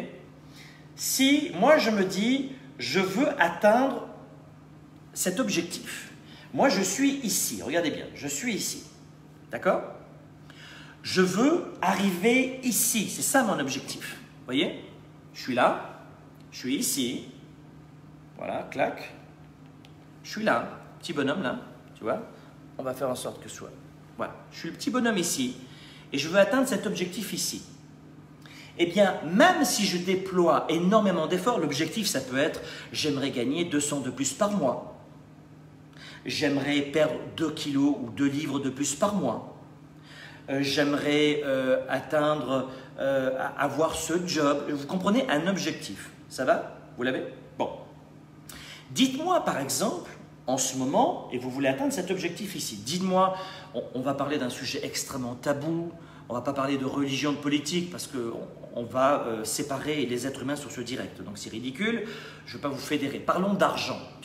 [SPEAKER 1] Si moi je me dis, je veux atteindre cet objectif. Moi je suis ici. Regardez bien, je suis ici. D'accord? Je veux arriver ici, c'est ça mon objectif. Vous voyez? Je suis là, je suis ici. Voilà, clac. Je suis là, petit bonhomme là, tu vois? On va faire en sorte que ce soit. Voilà, je suis le petit bonhomme ici et je veux atteindre cet objectif ici. Eh bien, même si je déploie énormément d'efforts, l'objectif ça peut être j'aimerais gagner deux cents de plus par mois. J'aimerais perdre deux kilos ou deux livres de plus par mois. Euh, j'aimerais euh, atteindre, euh, avoir ce job. Vous comprenez? Un objectif. Ça va? Vous l'avez? Bon. Dites-moi par exemple, en ce moment, et vous voulez atteindre cet objectif ici. Dites-moi, on, on va parler d'un sujet extrêmement tabou, on ne va pas parler de religion, de politique, parce qu'on on va euh, séparer les êtres humains sur ce direct. Donc c'est ridicule, je ne vais pas vous fédérer. Parlons d'argent. Tiens,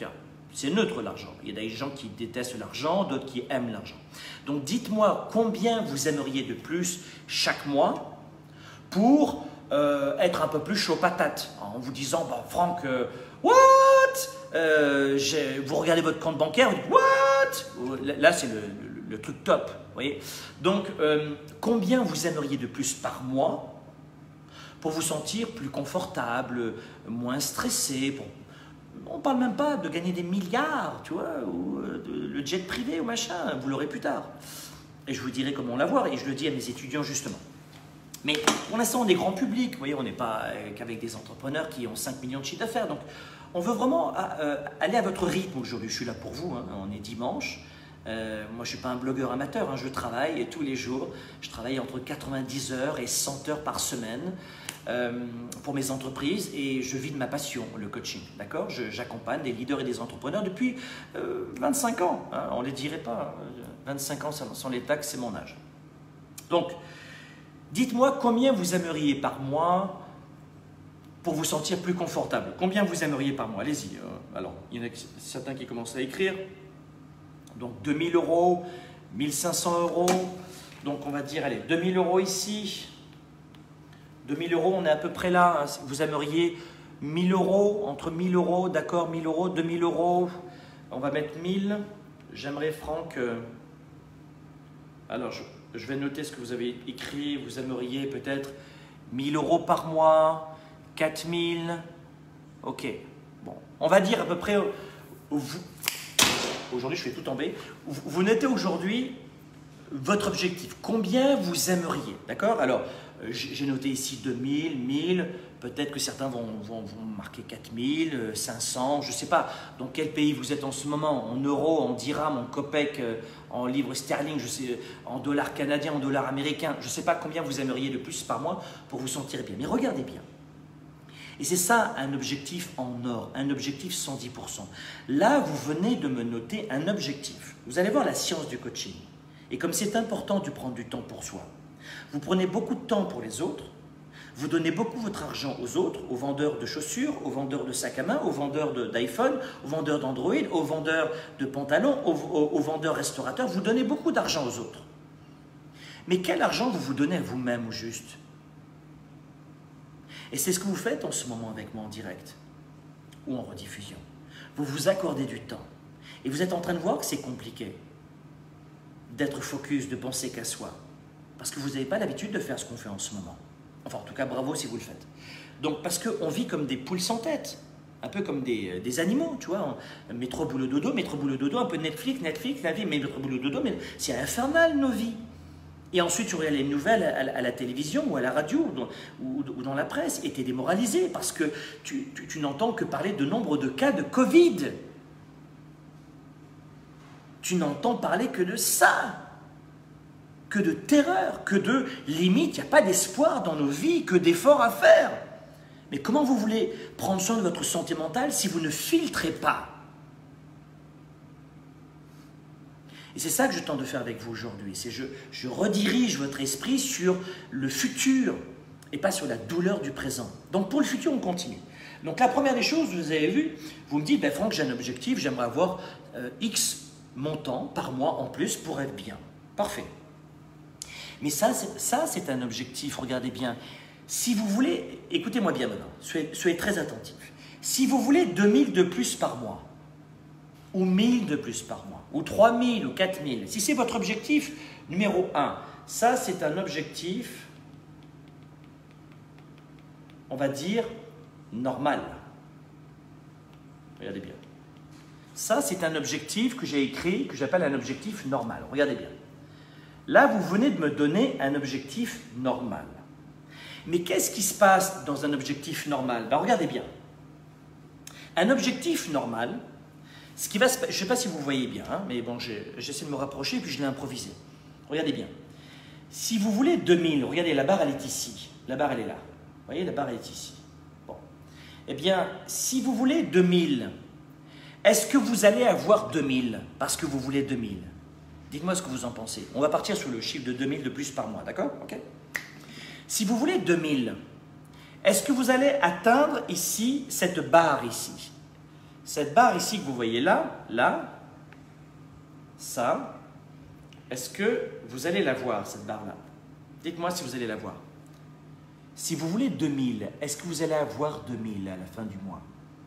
[SPEAKER 1] c'est neutre l'argent. Il y a des gens qui détestent l'argent, d'autres qui aiment l'argent. Donc dites-moi combien vous aimeriez de plus chaque mois pour euh, être un peu plus chaud patate, en vous disant, bah, Franck, euh, what euh, vous regardez votre compte bancaire, vous dites, what là c'est le, le, le truc top, vous voyez. Donc euh, combien vous aimeriez de plus par mois pour vous sentir plus confortable, moins stressé. Pour... On ne parle même pas de gagner des milliards, tu vois, ou de, le jet privé ou machin, vous l'aurez plus tard. Et je vous dirai comment l'avoir, et je le dis à mes étudiants justement. Mais pour l'instant, on est grand public, vous voyez, on n'est pas qu'avec des entrepreneurs qui ont cinq millions de chiffre d'affaires. Donc, on veut vraiment euh, aller à votre rythme aujourd'hui. Je suis là pour vous, hein, on est dimanche. Euh, moi, je ne suis pas un blogueur amateur, hein, je travaille et tous les jours. Je travaille entre quatre-vingt-dix heures et cent heures par semaine euh, pour mes entreprises et je vis de ma passion, le coaching. D'accord ? J'accompagne des leaders et des entrepreneurs depuis euh, vingt-cinq ans. Hein, on ne les dirait pas. Hein, vingt-cinq ans sans les taxes, c'est mon âge. Donc, dites-moi combien vous aimeriez par mois pour vous sentir plus confortable. Combien vous aimeriez par mois? Allez-y. Euh, alors, il y en a certains qui commencent à écrire. Donc deux mille euros, mille cinq cents euros. Donc on va dire, allez, deux mille euros ici. deux mille euros, on est à peu près là. Vous aimeriez mille euros, entre mille euros, d'accord, mille euros, deux mille euros. On va mettre mille. J'aimerais, Franck, euh, alors je, je vais noter ce que vous avez écrit. Vous aimeriez peut-être mille euros par mois, quatre mille. Ok, bon, on va dire à peu près, vous, aujourd'hui je fais tout tomber, vous, vous notez aujourd'hui votre objectif, combien vous aimeriez, d'accord? Alors, j'ai noté ici deux mille, mille, peut-être que certains vont, vont, vont marquer quatre mille, cinq cents, je ne sais pas dans quel pays vous êtes en ce moment, en euros, en dirhams, en copec, en livres sterling, je sais, en dollars canadiens, en dollars américains, je ne sais pas combien vous aimeriez de plus par mois pour vous sentir bien, mais regardez bien. Et c'est ça un objectif en or, un objectif cent dix pour cent. Là, vous venez de me noter un objectif. Vous allez voir la science du coaching. Et comme c'est important de prendre du temps pour soi, vous prenez beaucoup de temps pour les autres, vous donnez beaucoup votre argent aux autres, aux vendeurs de chaussures, aux vendeurs de sacs à main, aux vendeurs d'iPhone, aux vendeurs d'Android, aux vendeurs de pantalons, aux, aux, aux vendeurs restaurateurs, vous donnez beaucoup d'argent aux autres. Mais quel argent vous vous donnez à vous-même au juste ? Et c'est ce que vous faites en ce moment avec moi en direct ou en rediffusion. Vous vous accordez du temps et vous êtes en train de voir que c'est compliqué d'être focus, de penser qu'à soi parce que vous n'avez pas l'habitude de faire ce qu'on fait en ce moment. Enfin, en tout cas, bravo si vous le faites. Donc, parce qu'on vit comme des poules sans tête, un peu comme des, des animaux, tu vois. Métro, boulot, dodo, métro, boulot, dodo, un peu Netflix, Netflix, la vie, mais métro, boulot, dodo, mais c'est infernal nos vies. Et ensuite, tu regardes les nouvelles à la, à la télévision ou à la radio ou dans, ou, ou dans la presse et tu es démoralisé parce que tu, tu, tu n'entends que parler de nombre de cas de Covid. Tu n'entends parler que de ça, que de terreur, que de limite, il n'y a pas d'espoir dans nos vies, que d'efforts à faire. Mais comment vous voulez prendre soin de votre santé mentale si vous ne filtrez pas ? Et c'est ça que je tente de faire avec vous aujourd'hui. C'est je, je redirige votre esprit sur le futur et pas sur la douleur du présent. Donc pour le futur, on continue. Donc la première des choses, vous avez vu, vous me dites, ben Franck, j'ai un objectif, j'aimerais avoir euh, X montant par mois en plus pour être bien. Parfait. Mais ça, c'est un objectif, regardez bien. Si vous voulez, écoutez-moi bien maintenant, soyez, soyez très attentifs. Si vous voulez deux mille de plus par mois, ou mille de plus par mois, ou trois mille ou quatre mille. Si c'est votre objectif numéro un, ça c'est un objectif, on va dire, normal. Regardez bien. Ça c'est un objectif que j'ai écrit, que j'appelle un objectif normal. Regardez bien. Là, vous venez de me donner un objectif normal. Mais qu'est-ce qui se passe dans un objectif normal? Ben, regardez bien. Un objectif normal, ce qui va se... je ne sais pas si vous voyez bien, hein, mais bon, j'essaie de me rapprocher et puis je l'ai improvisé. Regardez bien. Si vous voulez deux mille, regardez, la barre elle est ici. La barre elle est là. Vous voyez, la barre elle est ici. Bon. Eh bien, si vous voulez deux mille, est-ce que vous allez avoir deux mille parce que vous voulez deux mille? Dites-moi ce que vous en pensez. On va partir sur le chiffre de deux mille de plus par mois, d'accord? Ok. Si vous voulez deux mille, est-ce que vous allez atteindre ici, cette barre ici? Cette barre ici que vous voyez là, là, ça, est-ce que vous allez la voir, cette barre-là? Dites-moi si vous allez la voir. Si vous voulez deux mille, est-ce que vous allez avoir deux mille à la fin du mois?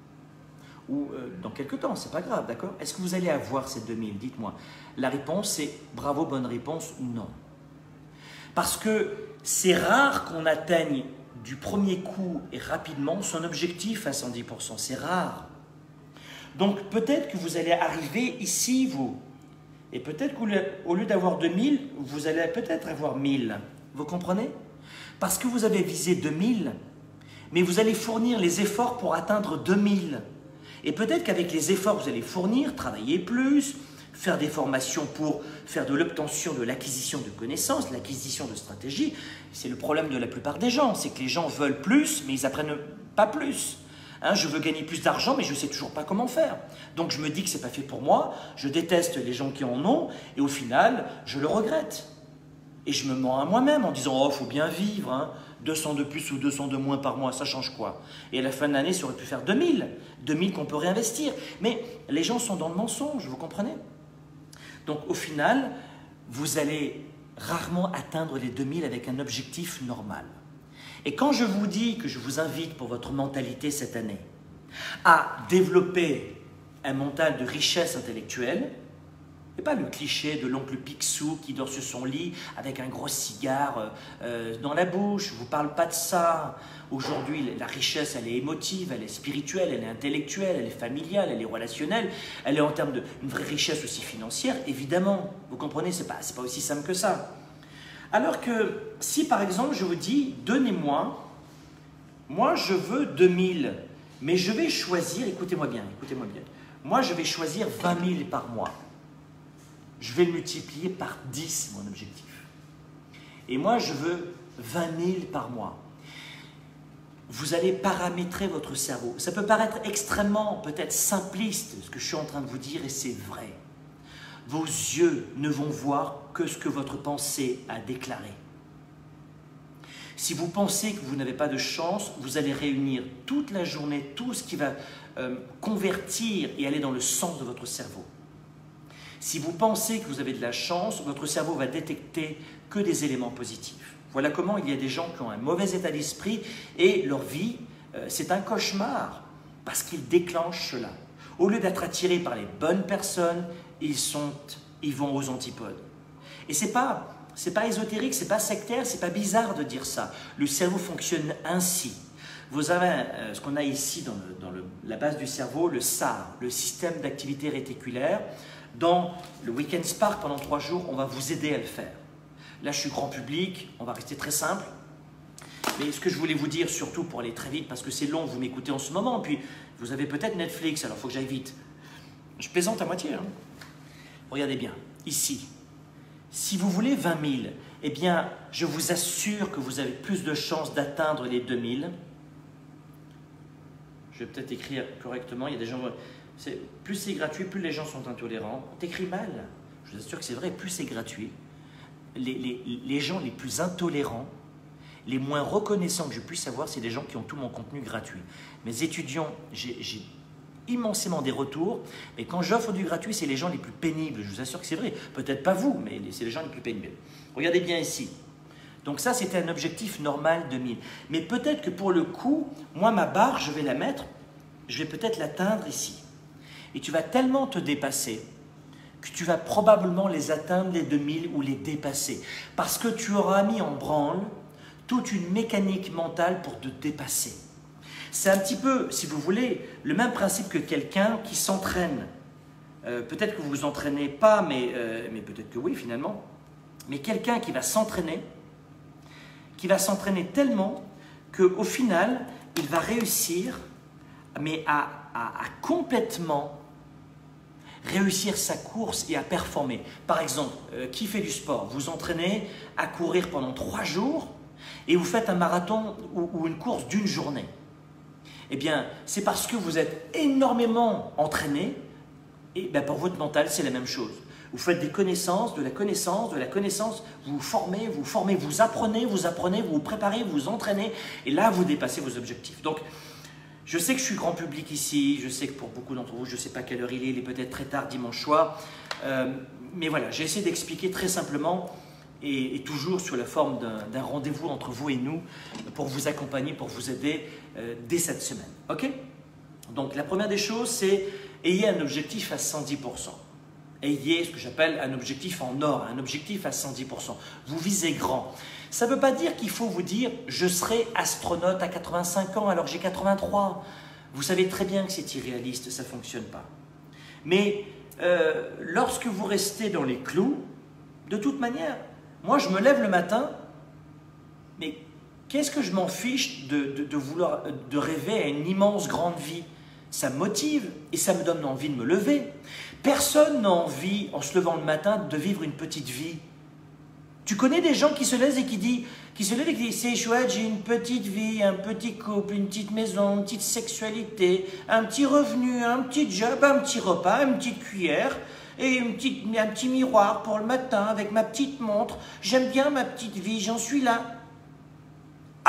[SPEAKER 1] Ou euh, dans quelques temps, c'est pas grave, d'accord? Est-ce que vous allez avoir ces deux mille? Dites-moi. La réponse est bravo, bonne réponse ou non. Parce que c'est rare qu'on atteigne du premier coup et rapidement son objectif à cent dix pour cent. C'est rare. Donc peut-être que vous allez arriver ici, vous, et peut-être qu'au lieu d'avoir deux mille, vous allez peut-être avoir mille. Vous comprenez? Parce que vous avez visé deux mille, mais vous allez fournir les efforts pour atteindre deux mille. Et peut-être qu'avec les efforts que vous allez fournir, travailler plus, faire des formations pour faire de l'obtention, de l'acquisition de connaissances, l'acquisition de stratégies, c'est le problème de la plupart des gens, c'est que les gens veulent plus, mais ils apprennent pas plus. Hein, je veux gagner plus d'argent, mais je ne sais toujours pas comment faire. Donc je me dis que ce n'est pas fait pour moi, je déteste les gens qui en ont, et au final, je le regrette. Et je me mens à moi-même en disant « Oh, il faut bien vivre, hein. deux cents de plus ou deux cents de moins par mois, ça change quoi ?» Et à la fin de l'année, ça aurait pu faire deux mille, deux mille qu'on peut réinvestir. Mais les gens sont dans le mensonge, vous comprenez? Donc au final, vous allez rarement atteindre les deux mille avec un objectif normal. Et quand je vous dis que je vous invite pour votre mentalité cette année à développer un mental de richesse intellectuelle, et pas le cliché de l'oncle Picsou qui dort sur son lit avec un gros cigare euh, dans la bouche. Je ne vous parle pas de ça. Aujourd'hui, la richesse, elle est émotive, elle est spirituelle, elle est intellectuelle, elle est familiale, elle est relationnelle. Elle est en termes d'une vraie richesse aussi financière, évidemment. Vous comprenez, ce n'est pas, c'est pas aussi simple que ça. Alors que si, par exemple, je vous dis, donnez-moi, moi, je veux deux mille, mais je vais choisir, écoutez-moi bien, écoutez-moi bien, moi, je vais choisir vingt mille par mois. Je vais le multiplier par dix, mon objectif. Et moi, je veux vingt mille par mois. Vous allez paramétrer votre cerveau. Ça peut paraître extrêmement, peut-être simpliste, ce que je suis en train de vous dire, et c'est vrai. Vos yeux ne vont voir que ce que votre pensée a déclaré. Si vous pensez que vous n'avez pas de chance, vous allez réunir toute la journée tout ce qui va euh, convertir et aller dans le sens de votre cerveau. Si vous pensez que vous avez de la chance, votre cerveau va détecter que des éléments positifs. Voilà comment il y a des gens qui ont un mauvais état d'esprit et leur vie, euh, c'est un cauchemar parce qu'ils déclenchent cela. Au lieu d'être attirés par les bonnes personnes, ils, sont, ils vont aux antipodes. Et ce n'est pas, c'est pas ésotérique, ce n'est pas sectaire, ce n'est pas bizarre de dire ça. Le cerveau fonctionne ainsi. Vous avez euh, ce qu'on a ici dans, le, dans le, la base du cerveau, le S A R, le système d'activité réticulaire. Dans le Weekend Spark, pendant trois jours, on va vous aider à le faire. Là, je suis grand public, on va rester très simple. Mais ce que je voulais vous dire, surtout pour aller très vite, parce que c'est long, vous m'écoutez en ce moment, puis vous avez peut-être Netflix, alors il faut que j'aille vite. Je plaisante à moitié. Hein. Regardez bien, ici. Si vous voulez vingt mille, eh bien, je vous assure que vous avez plus de chances d'atteindre les deux mille. Je vais peut-être écrire correctement, il y a des gens... Plus c'est gratuit, plus les gens sont intolérants. T'écris mal. Je vous assure que c'est vrai, plus c'est gratuit. Les, les, les gens les plus intolérants, les moins reconnaissants que je puisse avoir, c'est des gens qui ont tout mon contenu gratuit. Mes étudiants, j'ai immensément des retours, mais quand j'offre du gratuit, c'est les gens les plus pénibles. Je vous assure que c'est vrai. Peut-être pas vous, mais c'est les gens les plus pénibles. Regardez bien ici. Donc ça, c'était un objectif normal de mille. Mais peut-être que pour le coup, moi, ma barre, je vais la mettre, je vais peut-être l'atteindre ici. Et tu vas tellement te dépasser que tu vas probablement les atteindre, les deux mille, ou les dépasser. Parce que tu auras mis en branle toute une mécanique mentale pour te dépasser. C'est un petit peu, si vous voulez, le même principe que quelqu'un qui s'entraîne. Euh, peut-être que vous ne vous entraînez pas, mais, euh, mais peut-être que oui finalement. Mais quelqu'un qui va s'entraîner, qui va s'entraîner tellement qu'au final, il va réussir mais à, à, à complètement réussir sa course et à performer. Par exemple, euh, qui fait du sport? Vous entraînez à courir pendant trois jours et vous faites un marathon ou, ou une course d'une journée. Eh bien, c'est parce que vous êtes énormément entraîné et ben, pour votre mental, c'est la même chose. Vous faites des connaissances, de la connaissance, de la connaissance, vous vous formez, vous vous formez, vous apprenez, vous apprenez, vous vous préparez, vous vous entraînez et là, vous dépassez vos objectifs. Donc, Je sais que je suis grand public ici, je sais que pour beaucoup d'entre vous, je ne sais pas quelle heure il est, il est peut-être très tard dimanche soir. Euh, mais voilà, j'ai essayé d'expliquer très simplement et, et toujours sur la forme d'un rendez-vous entre vous et nous pour vous accompagner, pour vous aider euh, dès cette semaine. Ok? Donc la première des choses, c'est ayez un objectif à cent dix pour cent. Ayez ce que j'appelle un objectif en or, un objectif à cent dix pour cent. Vous visez grand. Ça ne veut pas dire qu'il faut vous dire « je serai astronaute à quatre-vingt-cinq ans alors que j'ai quatre-vingt-trois ». Vous savez très bien que c'est irréaliste, ça ne fonctionne pas. Mais euh, lorsque vous restez dans les clous, de toute manière, moi je me lève le matin, mais qu'est-ce que je m'en fiche de, de, de, vouloir, de rêver à une immense grande vie? Ça me motive et ça me donne envie de me lever. Personne n'a envie, en se levant le matin, de vivre une petite vie. Tu connais des gens qui se lèvent et qui disent, qui se lèvent et qui disent, c'est chouette, j'ai une petite vie, un petit couple, une petite maison, une petite sexualité, un petit revenu, un petit job, un petit repas, une petite cuillère et une petite, un petit miroir pour le matin avec ma petite montre. J'aime bien ma petite vie, j'en suis là. Ah!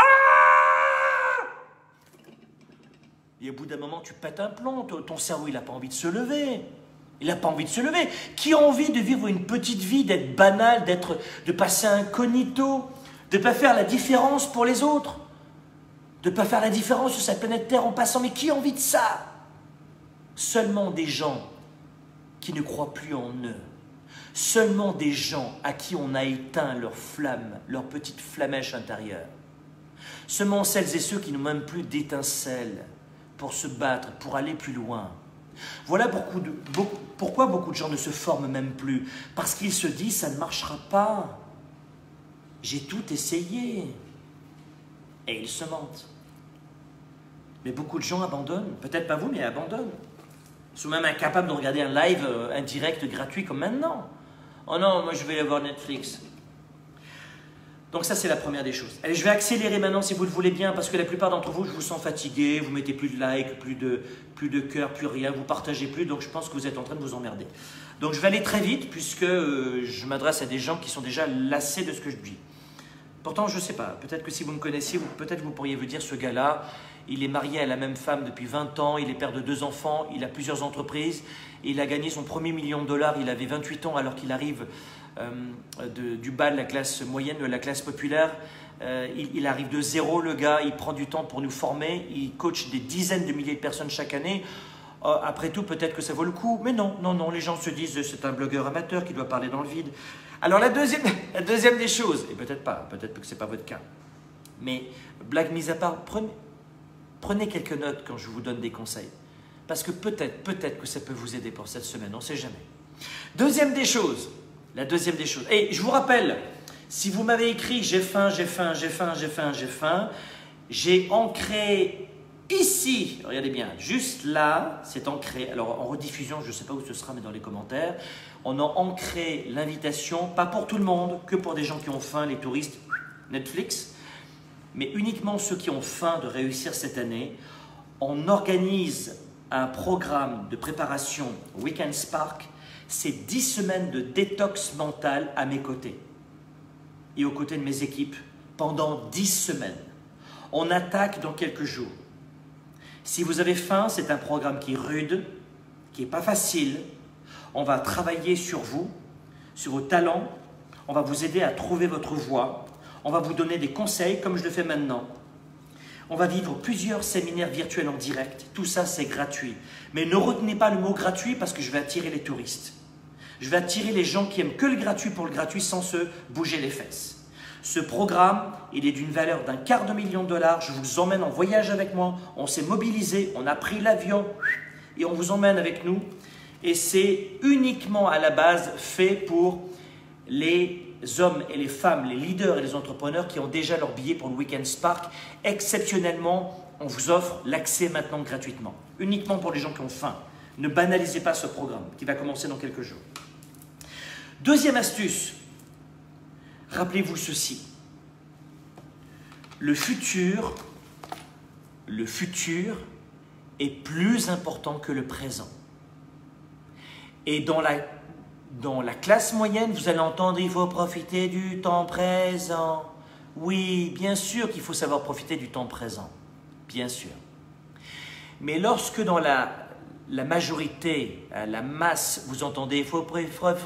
[SPEAKER 1] Et au bout d'un moment, tu pètes un plomb, ton cerveau, il n'a pas envie de se lever. Il n'a pas envie de se lever. Qui a envie de vivre une petite vie, d'être banal, d'être, de passer incognito, de ne pas faire la différence pour les autres, de ne pas faire la différence sur cette planète Terre en passant? Mais qui a envie de ça? Seulement des gens qui ne croient plus en eux. Seulement des gens à qui on a éteint leur flamme, leur petite flamèche intérieure. Seulement celles et ceux qui n'ont même plus d'étincelles pour se battre, pour aller plus loin. Voilà beaucoup de, beaucoup, pourquoi beaucoup de gens ne se forment même plus. Parce qu'ils se disent, ça ne marchera pas. J'ai tout essayé. Et ils se mentent. Mais beaucoup de gens abandonnent. Peut-être pas vous, mais abandonnent. Ils sont même incapables de regarder un live euh, indirect gratuit comme maintenant. Oh non, moi je vais aller voir Netflix. Donc ça, c'est la première des choses. Allez, je vais accélérer maintenant si vous le voulez bien, parce que la plupart d'entre vous, je vous sens fatigué, vous mettez plus de likes, plus de, plus de cœur, plus rien, vous partagez plus, donc je pense que vous êtes en train de vous emmerder. Donc je vais aller très vite, puisque euh, je m'adresse à des gens qui sont déjà lassés de ce que je dis. Pourtant, je ne sais pas, peut-être que si vous me connaissiez, peut-être vous pourriez vous dire, ce gars-là, il est marié à la même femme depuis vingt ans, il est père de deux enfants, il a plusieurs entreprises, il a gagné son premier million de dollars, il avait vingt-huit ans alors qu'il arrive euh, de, du bas de la classe moyenne, de la classe populaire. Euh, il, il arrive de zéro, le gars, il prend du temps pour nous former, il coach des dizaines de milliers de personnes chaque année. Euh, après tout, peut-être que ça vaut le coup, mais non, non, non, les gens se disent c'est un blogueur amateur qui doit parler dans le vide. Alors la deuxième, la deuxième des choses, et peut-être pas, peut-être que ce n'est pas votre cas, mais blague mise à part, prenez, prenez quelques notes quand je vous donne des conseils, parce que peut-être, peut-être que ça peut vous aider pour cette semaine, on ne sait jamais. Deuxième des choses, la deuxième des choses, et je vous rappelle, si vous m'avez écrit j'ai faim, j'ai faim, j'ai faim, j'ai faim, j'ai faim, j'ai ancré ici, regardez bien, juste là, c'est ancré, alors en rediffusion, je ne sais pas où ce sera, mais dans les commentaires, on a ancré l'invitation, pas pour tout le monde, que pour des gens qui ont faim, les touristes, Netflix, mais uniquement ceux qui ont faim de réussir cette année. On organise un programme de préparation Weekend Spark, c'est dix semaines de détox mental à mes côtés et aux côtés de mes équipes pendant dix semaines. On attaque dans quelques jours. Si vous avez faim, c'est un programme qui est rude, qui n'est pas facile. On va travailler sur vous, sur vos talents. On va vous aider à trouver votre voie. On va vous donner des conseils, comme je le fais maintenant. On va vivre plusieurs séminaires virtuels en direct. Tout ça, c'est gratuit. Mais ne retenez pas le mot gratuit parce que je vais attirer les touristes. Je vais attirer les gens qui aiment que le gratuit pour le gratuit sans se bouger les fesses. Ce programme, il est d'une valeur d'un quart de million de dollars. Je vous emmène en voyage avec moi. On s'est mobilisé, on a pris l'avion et on vous emmène avec nous. Et c'est uniquement à la base fait pour les hommes et les femmes, les leaders et les entrepreneurs qui ont déjà leur billet pour le Weekend Spark. Exceptionnellement, on vous offre l'accès maintenant gratuitement. Uniquement pour les gens qui ont faim. Ne banalisez pas ce programme qui va commencer dans quelques jours. Deuxième astuce. Rappelez-vous ceci, le futur, le futur est plus important que le présent. Et dans la, dans la classe moyenne, vous allez entendre « il faut profiter du temps présent ». Oui, bien sûr qu'il faut savoir profiter du temps présent, bien sûr. Mais lorsque dans la, la majorité, la masse, vous entendez « faut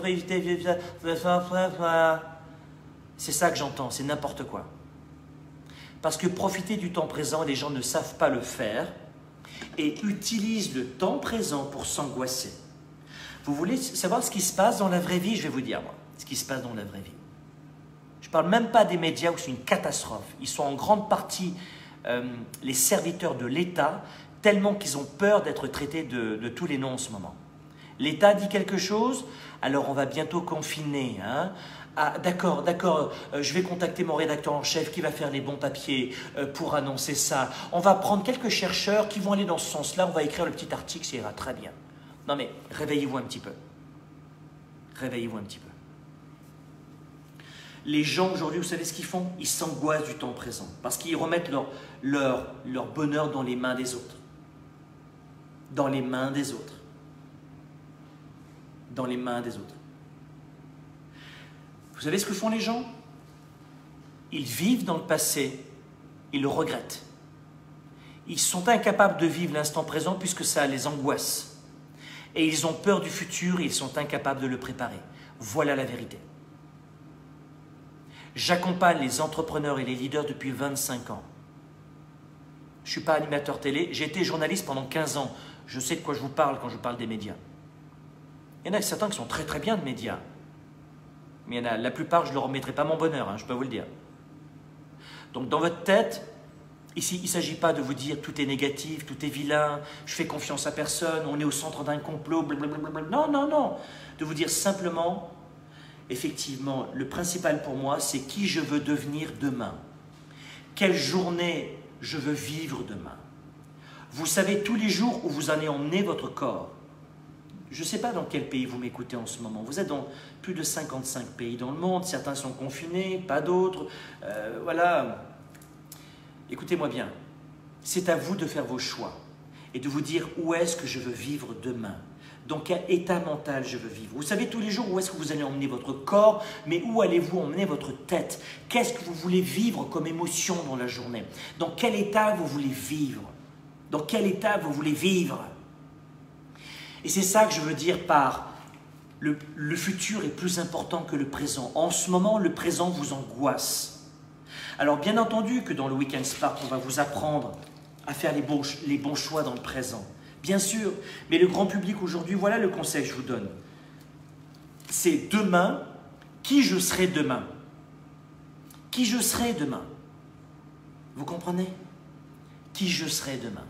[SPEAKER 1] c'est ça que j'entends, c'est n'importe quoi. Parce que profiter du temps présent, les gens ne savent pas le faire et utilisent le temps présent pour s'angoisser. Vous voulez savoir ce qui se passe dans la vraie vie? Je vais vous dire, moi, ce qui se passe dans la vraie vie. Je ne parle même pas des médias où c'est une catastrophe. Ils sont en grande partie euh, les serviteurs de l'État, tellement qu'ils ont peur d'être traités de, de tous les noms en ce moment. L'État dit quelque chose, alors on va bientôt confiner. Hein. Ah, d'accord, d'accord, euh, je vais contacter mon rédacteur en chef qui va faire les bons papiers euh, pour annoncer ça. On va prendre quelques chercheurs qui vont aller dans ce sens-là, on va écrire le petit article, ça ira très bien. Non mais, réveillez-vous un petit peu. Réveillez-vous un petit peu. Les gens aujourd'hui, vous savez ce qu'ils font? Ils s'angoissent du temps présent parce qu'ils remettent leur, leur, leur bonheur dans les mains des autres. Dans les mains des autres. Dans les mains des autres. Vous savez ce que font les gens? Ils vivent dans le passé, ils le regrettent. Ils sont incapables de vivre l'instant présent puisque ça les angoisse. Et ils ont peur du futur et ils sont incapables de le préparer. Voilà la vérité. J'accompagne les entrepreneurs et les leaders depuis vingt-cinq ans. Je ne suis pas animateur télé, j'ai été journaliste pendant quinze ans. Je sais de quoi je vous parle quand je parle des médias. Il y en a certains qui sont très très bien de médias. Mais il y en a, la plupart, je ne leur remettrai pas mon bonheur, hein, je peux vous le dire. Donc dans votre tête, ici, il ne s'agit pas de vous dire tout est négatif, tout est vilain, je fais confiance à personne, on est au centre d'un complot, blablabla. Non, non, non. De vous dire simplement, effectivement, le principal pour moi, c'est qui je veux devenir demain. Quelle journée je veux vivre demain. Vous savez tous les jours où vous allez emmener votre corps. Je ne sais pas dans quel pays vous m'écoutez en ce moment. Vous êtes dans plus de cinquante-cinq pays dans le monde. Certains sont confinés, pas d'autres. Euh, voilà. Écoutez-moi bien. C'est à vous de faire vos choix et de vous dire où est-ce que je veux vivre demain. Dans quel état mental je veux vivre. Vous savez tous les jours où est-ce que vous allez emmener votre corps, mais où allez-vous emmener votre tête? Qu'est-ce que vous voulez vivre comme émotion dans la journée? Dans quel état vous voulez vivre? Dans quel état vous voulez vivre? Et c'est ça que je veux dire par le, le futur est plus important que le présent. En ce moment, le présent vous angoisse. Alors bien entendu que dans le Weekend Spark, on va vous apprendre à faire les bons, les bons choix dans le présent. Bien sûr, mais le grand public aujourd'hui, voilà le conseil que je vous donne. C'est demain, qui je serai demain. Qui je serai demain. Vous comprenez? Qui je serai demain.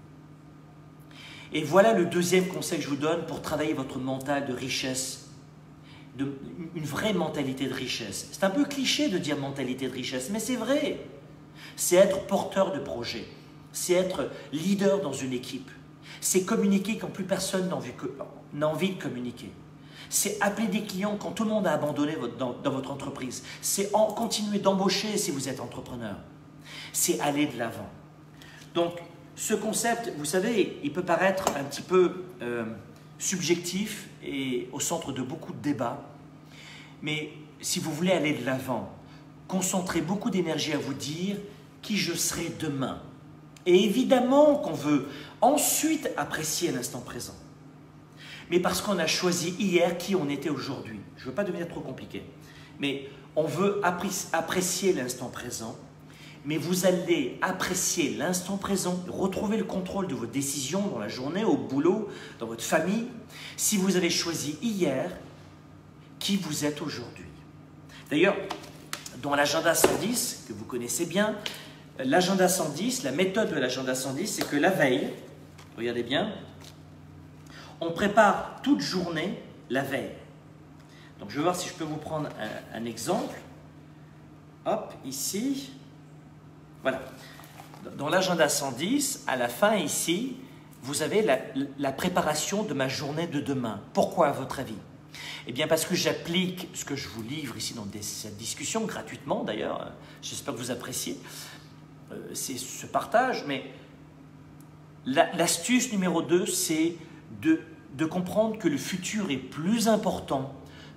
[SPEAKER 1] Et voilà le deuxième conseil que je vous donne pour travailler votre mental de richesse, de, une vraie mentalité de richesse. C'est un peu cliché de dire mentalité de richesse, mais c'est vrai. C'est être porteur de projet, c'est être leader dans une équipe, c'est communiquer quand plus personne n'a envie, envie de communiquer. C'est appeler des clients quand tout le monde a abandonné votre, dans, dans votre entreprise. C'est continuer d'embaucher si vous êtes entrepreneur. C'est aller de l'avant. Donc, ce concept, vous savez, il peut paraître un petit peu euh, subjectif et au centre de beaucoup de débats. Mais si vous voulez aller de l'avant, concentrez beaucoup d'énergie à vous dire qui je serai demain. Et évidemment qu'on veut ensuite apprécier l'instant présent. Mais parce qu'on a choisi hier qui on était aujourd'hui. Je ne veux pas devenir trop compliqué. Mais on veut apprécier l'instant présent. Mais vous allez apprécier l'instant présent, retrouver le contrôle de vos décisions dans la journée, au boulot, dans votre famille, si vous avez choisi hier qui vous êtes aujourd'hui. D'ailleurs, dans l'agenda cent dix, que vous connaissez bien, l'agenda cent dix, la méthode de l'agenda cent dix, c'est que la veille, regardez bien, on prépare toute journée la veille. Donc je vais voir si je peux vous prendre un, un exemple. Hop, ici. Voilà. Dans l'agenda cent dix, à la fin ici, vous avez la, la préparation de ma journée de demain. Pourquoi à votre avis? Eh bien parce que j'applique ce que je vous livre ici dans des, cette discussion, gratuitement d'ailleurs, j'espère que vous appréciez, euh, c'est ce partage, mais l'astuce numéro deux, c'est de, de comprendre que le futur est plus important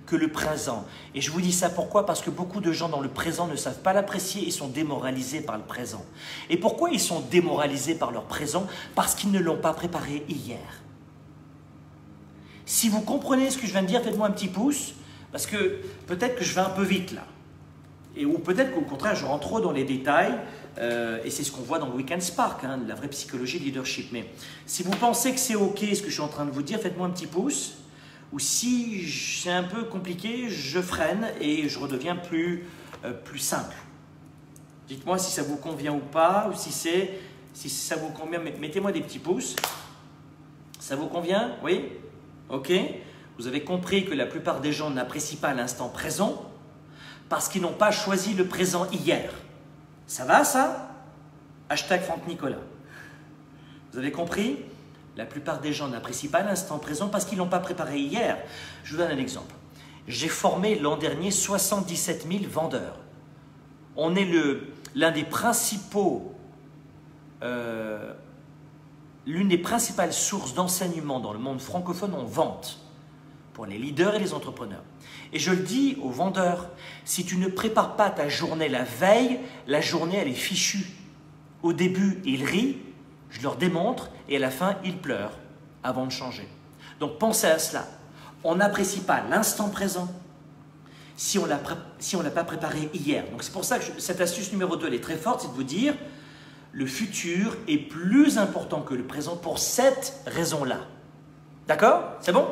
[SPEAKER 1] que le présent. Et je vous dis ça pourquoi? Parce que beaucoup de gens dans le présent ne savent pas l'apprécier et sont démoralisés par le présent. Et pourquoi ils sont démoralisés par leur présent? Parce qu'ils ne l'ont pas préparé hier. Si vous comprenez ce que je viens de dire, faites-moi un petit pouce, parce que peut-être que je vais un peu vite là. Et, ou peut-être qu'au contraire, je rentre trop dans les détails, euh, et c'est ce qu'on voit dans le Weekend Spark, hein, la vraie psychologie de leadership. Mais si vous pensez que c'est OK ce que je suis en train de vous dire, faites-moi un petit pouce. Ou si c'est un peu compliqué, je freine et je redeviens plus, euh, plus simple. Dites-moi si ça vous convient ou pas, ou si, c'est, si ça vous convient, mettez-moi des petits pouces. Ça vous convient? Oui? OK? Vous avez compris que la plupart des gens n'apprécient pas l'instant présent parce qu'ils n'ont pas choisi le présent hier. Ça va ça? Hashtag Franck Nicolas. Vous avez compris? La plupart des gens n'apprécient pas l'instant présent parce qu'ils ne l'ont pas préparé hier. Je vous donne un exemple. J'ai formé l'an dernier soixante-dix-sept mille vendeurs. On est l'un des principaux, euh, l'une des principales sources d'enseignement dans le monde francophone en vente pour les leaders et les entrepreneurs. Et je le dis aux vendeurs, si tu ne prépares pas ta journée la veille, la journée elle est fichue. Au début, ils rient, je leur démontre et à la fin, ils pleurent avant de changer. Donc pensez à cela. On n'apprécie pas l'instant présent si on l'a si on l'a pas préparé hier. Donc c'est pour ça que je, cette astuce numéro deux elle est très forte, c'est de vous dire le futur est plus important que le présent pour cette raison-là. D'accord? C'est bon?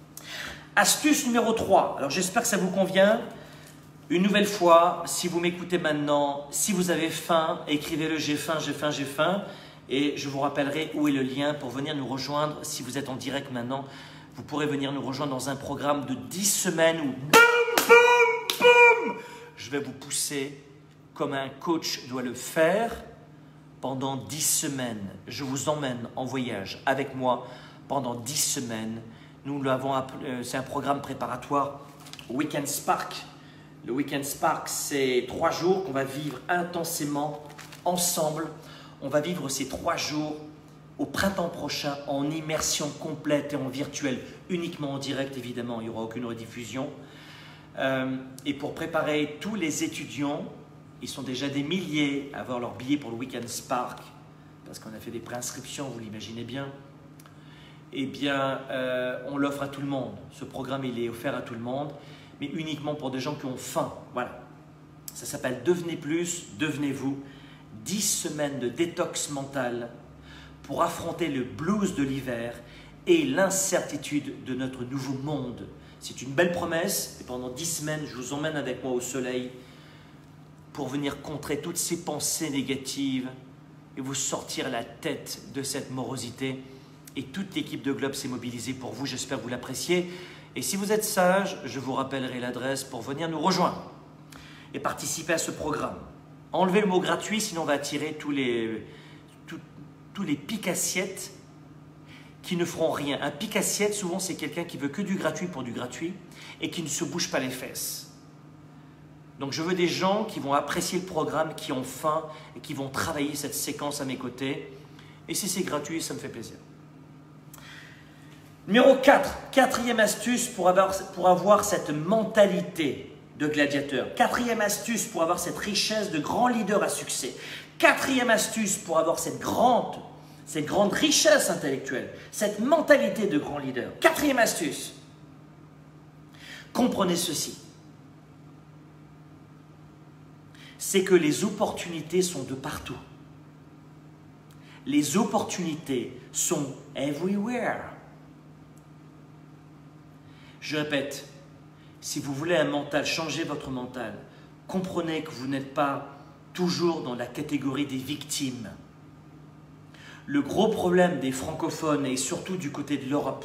[SPEAKER 1] Astuce numéro trois. Alors j'espère que ça vous convient. Une nouvelle fois, si vous m'écoutez maintenant, si vous avez faim, écrivez-le j'ai faim, j'ai faim, j'ai faim. Et je vous rappellerai où est le lien pour venir nous rejoindre. Si vous êtes en direct maintenant, vous pourrez venir nous rejoindre dans un programme de dix semaines où boum, boum, boum, je vais vous pousser comme un coach doit le faire pendant dix semaines. Je vous emmène en voyage avec moi pendant dix semaines. Nous l'avons appelé, c'est un programme préparatoire Weekend Spark. Le Weekend Spark, c'est trois jours qu'on va vivre intensément ensemble. On va vivre ces trois jours au printemps prochain en immersion complète et en virtuel, uniquement en direct évidemment, il n'y aura aucune rediffusion. Euh, et pour préparer tous les étudiants, ils sont déjà des milliers à avoir leur billet pour le Weekend Spark, parce qu'on a fait des préinscriptions, vous l'imaginez bien. Eh bien, euh, on l'offre à tout le monde. Ce programme, il est offert à tout le monde, mais uniquement pour des gens qui ont faim. Voilà. Ça s'appelle Devenez plus, devenez-vous. dix semaines de détox mental pour affronter le blues de l'hiver et l'incertitude de notre nouveau monde. C'est une belle promesse et pendant dix semaines, je vous emmène avec moi au soleil pour venir contrer toutes ces pensées négatives et vous sortir la tête de cette morosité. Et toute l'équipe de Globe s'est mobilisée pour vous, j'espère que vous l'appréciez. Et si vous êtes sage, je vous rappellerai l'adresse pour venir nous rejoindre et participer à ce programme. Enlevez le mot gratuit, sinon on va attirer tous les, tous, tous les pics-assiettes qui ne feront rien. Un pic-assiette, souvent, c'est quelqu'un qui veut que du gratuit pour du gratuit et qui ne se bouge pas les fesses. Donc, je veux des gens qui vont apprécier le programme, qui ont faim et qui vont travailler cette séquence à mes côtés. Et si c'est gratuit, ça me fait plaisir. Numéro quatre, quatrième astuce pour avoir, pour avoir cette mentalité de gladiateur. Quatrième astuce pour avoir cette richesse de grand leader à succès. Quatrième astuce pour avoir cette grande, cette grande richesse intellectuelle, cette mentalité de grand leader. Quatrième astuce. Comprenez ceci. C'est que les opportunités sont de partout. Les opportunités sont everywhere. Je répète, si vous voulez un mental, changez votre mental. Comprenez que vous n'êtes pas toujours dans la catégorie des victimes. Le gros problème des francophones et surtout du côté de l'Europe,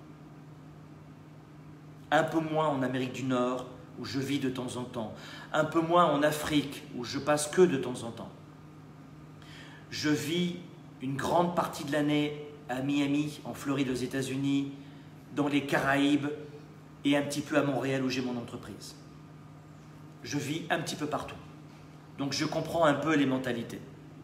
[SPEAKER 1] un peu moins en Amérique du Nord où je vis de temps en temps, un peu moins en Afrique où je passe que de temps en temps. Je vis une grande partie de l'année à Miami, en Floride aux États-Unis, dans les Caraïbes, et un petit peu à Montréal où j'ai mon entreprise. Je vis un petit peu partout. Donc je comprends un peu les mentalités.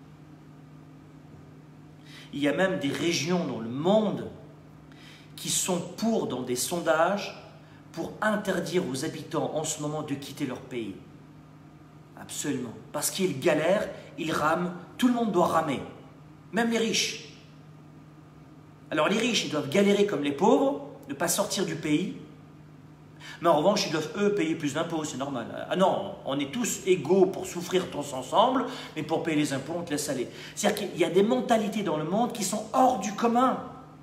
[SPEAKER 1] Il y a même des régions dans le monde qui sont pour, dans des sondages, pour interdire aux habitants en ce moment de quitter leur pays. Absolument. Parce qu'ils galèrent, ils rament, tout le monde doit ramer. Même les riches. Alors les riches, ils doivent galérer comme les pauvres, ne pas sortir du pays. Mais en revanche, ils doivent, eux, payer plus d'impôts, c'est normal. Ah non, on est tous égaux pour souffrir tous ensemble, mais pour payer les impôts, on te laisse aller. C'est-à-dire qu'il y a des mentalités dans le monde qui sont hors du commun.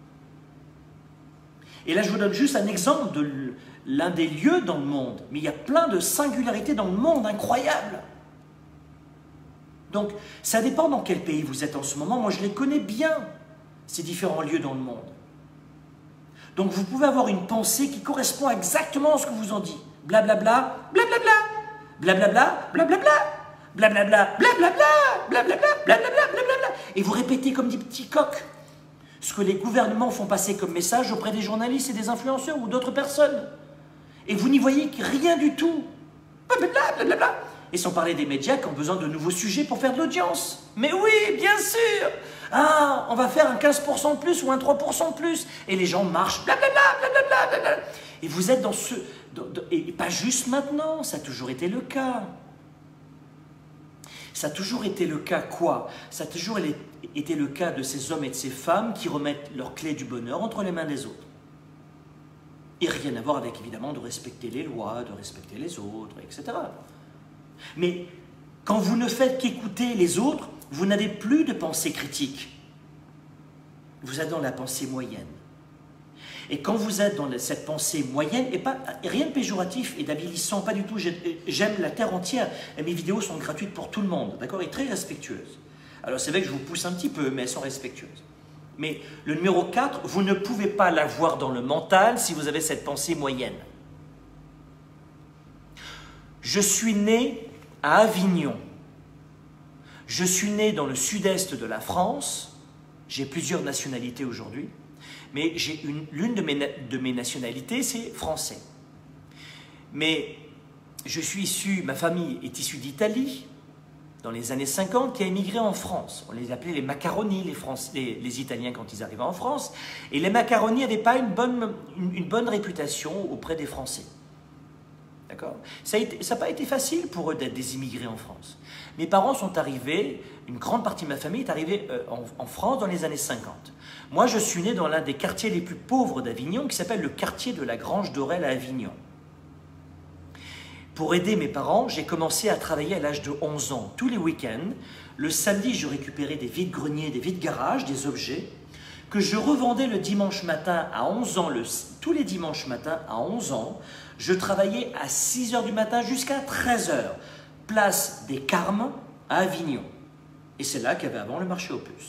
[SPEAKER 1] Et là, je vous donne juste un exemple de l'un des lieux dans le monde. Mais il y a plein de singularités dans le monde incroyables. Donc, ça dépend dans quel pays vous êtes en ce moment. Moi, je les connais bien, ces différents lieux dans le monde. Donc, vous pouvez avoir une pensée qui correspond exactement à ce que vous en dites. Blablabla, blablabla, blablabla, blablabla, blablabla, blablabla, blablabla, blablabla, blablabla. Et vous répétez comme des petits coqs ce que les gouvernements font passer comme message auprès des journalistes et des influenceurs ou d'autres personnes. Et vous n'y voyez rien du tout. Blablabla, blablabla. Et sans parler des médias qui ont besoin de nouveaux sujets pour faire de l'audience. Mais oui, bien sûr. Ah, on va faire un quinze pour cent de plus ou un trois pour cent de plus. Et les gens marchent, blablabla, blablabla, blablabla. Et vous êtes dans ce... Dans, dans, et pas juste maintenant, ça a toujours été le cas. Ça a toujours été le cas quoi? Ça a toujours été le cas de ces hommes et de ces femmes qui remettent leurs clés du bonheur entre les mains des autres. Et rien à voir avec, évidemment, de respecter les lois, de respecter les autres, et cetera. Mais quand vous ne faites qu'écouter les autres, vous n'avez plus de pensée critique. Vous êtes dans la pensée moyenne. Et quand vous êtes dans cette pensée moyenne, et pas, rien de péjoratif et d'avilissant, pas du tout, j'aime la terre entière, et mes vidéos sont gratuites pour tout le monde, d'accord, et très respectueuses. Alors c'est vrai que je vous pousse un petit peu, mais elles sont respectueuses. Mais le numéro quatre, vous ne pouvez pas l'avoir dans le mental si vous avez cette pensée moyenne. Je suis né à Avignon. Je suis né dans le sud-est de la France. J'ai plusieurs nationalités aujourd'hui. Mais l'une de mes, de mes nationalités, c'est français. Mais je suis issu, ma famille est issue d'Italie, dans les années cinquante, qui a émigré en France. On les appelait les macaronis, les, Français, les, les Italiens, quand ils arrivaient en France. Et les macaronis n'avaient pas une bonne, une, une bonne réputation auprès des Français. D'accord ? Ça n'a pas été facile pour eux d'être des immigrés en France. Mes parents sont arrivés, une grande partie de ma famille est arrivée euh, en, en France dans les années cinquante. Moi, je suis né dans l'un des quartiers les plus pauvres d'Avignon, qui s'appelle le quartier de la Grange d'Aurel à Avignon. Pour aider mes parents, j'ai commencé à travailler à l'âge de onze ans, tous les week-ends. Le samedi, je récupérais des vides-greniers, des vides-garages, des objets, que je revendais le dimanche matin à onze ans, le, tous les dimanches matins à onze ans. Je travaillais à six heures du matin jusqu'à treize heures, place des Carmes à Avignon. Et c'est là qu'il y avait avant le marché aux puces.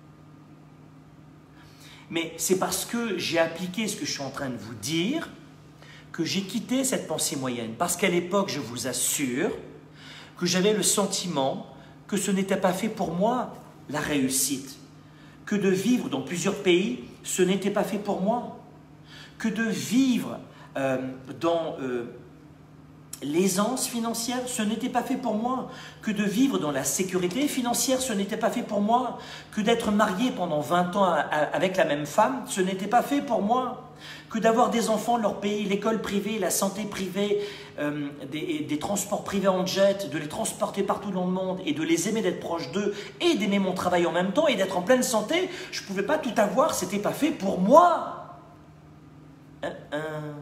[SPEAKER 1] Mais c'est parce que j'ai appliqué ce que je suis en train de vous dire que j'ai quitté cette pensée moyenne. Parce qu'à l'époque, je vous assure que j'avais le sentiment que ce n'était pas fait pour moi, la réussite. Que de vivre dans plusieurs pays, ce n'était pas fait pour moi. Que de vivre euh, dans euh, l'aisance financière, ce n'était pas fait pour moi. Que de vivre dans la sécurité financière, ce n'était pas fait pour moi. Que d'être marié pendant vingt ans avec la même femme, ce n'était pas fait pour moi. Que d'avoir des enfants, leur pays, l'école privée, la santé privée, euh, des, des transports privés en jet, de les transporter partout dans le monde et de les aimer, d'être proche d'eux et d'aimer mon travail en même temps et d'être en pleine santé, je ne pouvais pas tout avoir, ce n'était pas fait pour moi. Hein, hein.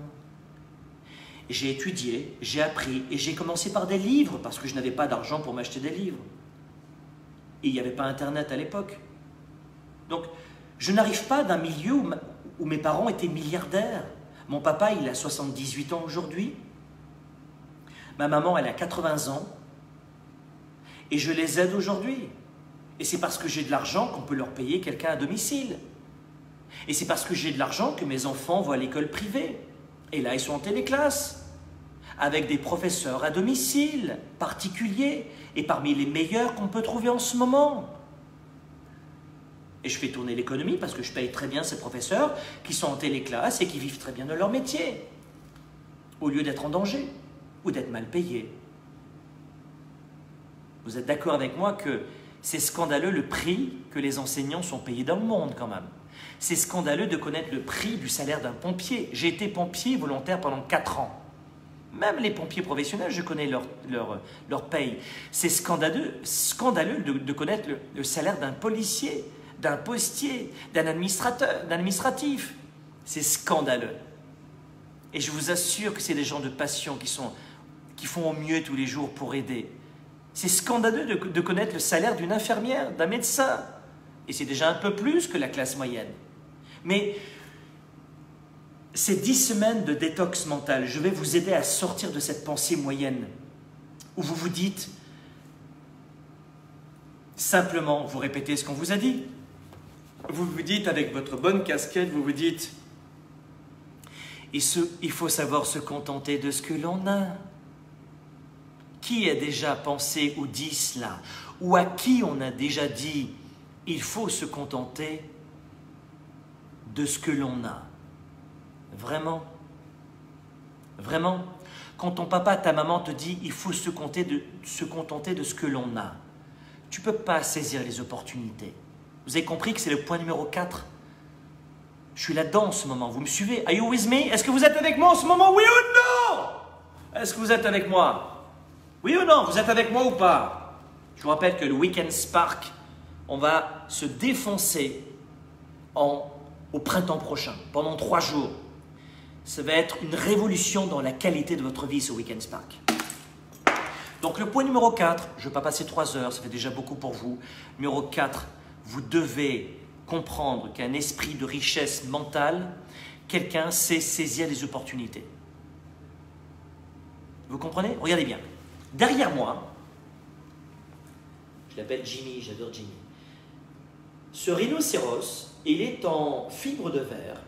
[SPEAKER 1] J'ai étudié, j'ai appris et j'ai commencé par des livres parce que je n'avais pas d'argent pour m'acheter des livres. Et il n'y avait pas Internet à l'époque. Donc, je n'arrive pas d'un milieu où, ma, où mes parents étaient milliardaires. Mon papa, il a soixante-dix-huit ans aujourd'hui. Ma maman, elle a quatre-vingts ans. Et je les aide aujourd'hui. Et c'est parce que j'ai de l'argent qu'on peut leur payer quelqu'un à domicile. Et c'est parce que j'ai de l'argent que mes enfants vont à l'école privée. Et là, ils sont en téléclasse, avec des professeurs à domicile, particuliers, et parmi les meilleurs qu'on peut trouver en ce moment. Et je fais tourner l'économie parce que je paye très bien ces professeurs qui sont en téléclasse et qui vivent très bien de leur métier, au lieu d'être en danger ou d'être mal payés. Vous êtes d'accord avec moi que c'est scandaleux le prix que les enseignants sont payés dans le monde quand même. C'est scandaleux de connaître le prix du salaire d'un pompier. J'ai été pompier volontaire pendant quatre ans. Même les pompiers professionnels, je connais leur, leur, leur paye. C'est scandaleux, scandaleux de, de connaître le, le salaire d'un policier, d'un postier, d'un administrateur, d'un administratif. C'est scandaleux. Et je vous assure que c'est des gens de passion qui, sont, qui font au mieux tous les jours pour aider. C'est scandaleux de, de connaître le salaire d'une infirmière, d'un médecin. Et c'est déjà un peu plus que la classe moyenne. Mais ces dix semaines de détox mental, je vais vous aider à sortir de cette pensée moyenne où vous vous dites, simplement, vous répétez ce qu'on vous a dit. Vous vous dites avec votre bonne casquette, vous vous dites, il, se, il faut savoir se contenter de ce que l'on a. Qui a déjà pensé ou dit cela? Ou à qui on a déjà dit, il faut se contenter de ce que l'on a? Vraiment? Vraiment? Quand ton papa, ta maman te dit, il faut se contenter de, se contenter de ce que l'on a, tu ne peux pas saisir les opportunités. Vous avez compris que c'est le point numéro quatre? Je suis là-dedans en ce moment, vous me suivez? Are you with me? Est-ce que vous êtes avec moi en ce moment? Oui ou non? Est-ce que vous êtes avec moi? Oui ou non? Vous êtes avec moi ou pas? Je vous rappelle que le Weekend Spark, on va se défoncer en, au printemps prochain, pendant trois jours. Ça va être une révolution dans la qualité de votre vie, ce Weekend Spark. Donc le point numéro quatre, je ne vais pas passer trois heures, ça fait déjà beaucoup pour vous. Numéro quatre, vous devez comprendre qu'un esprit de richesse mentale, quelqu'un sait saisir les opportunités. Vous comprenez? Regardez bien. Derrière moi, je l'appelle Jimmy, j'adore Jimmy. Ce rhinocéros, il est en fibre de verre.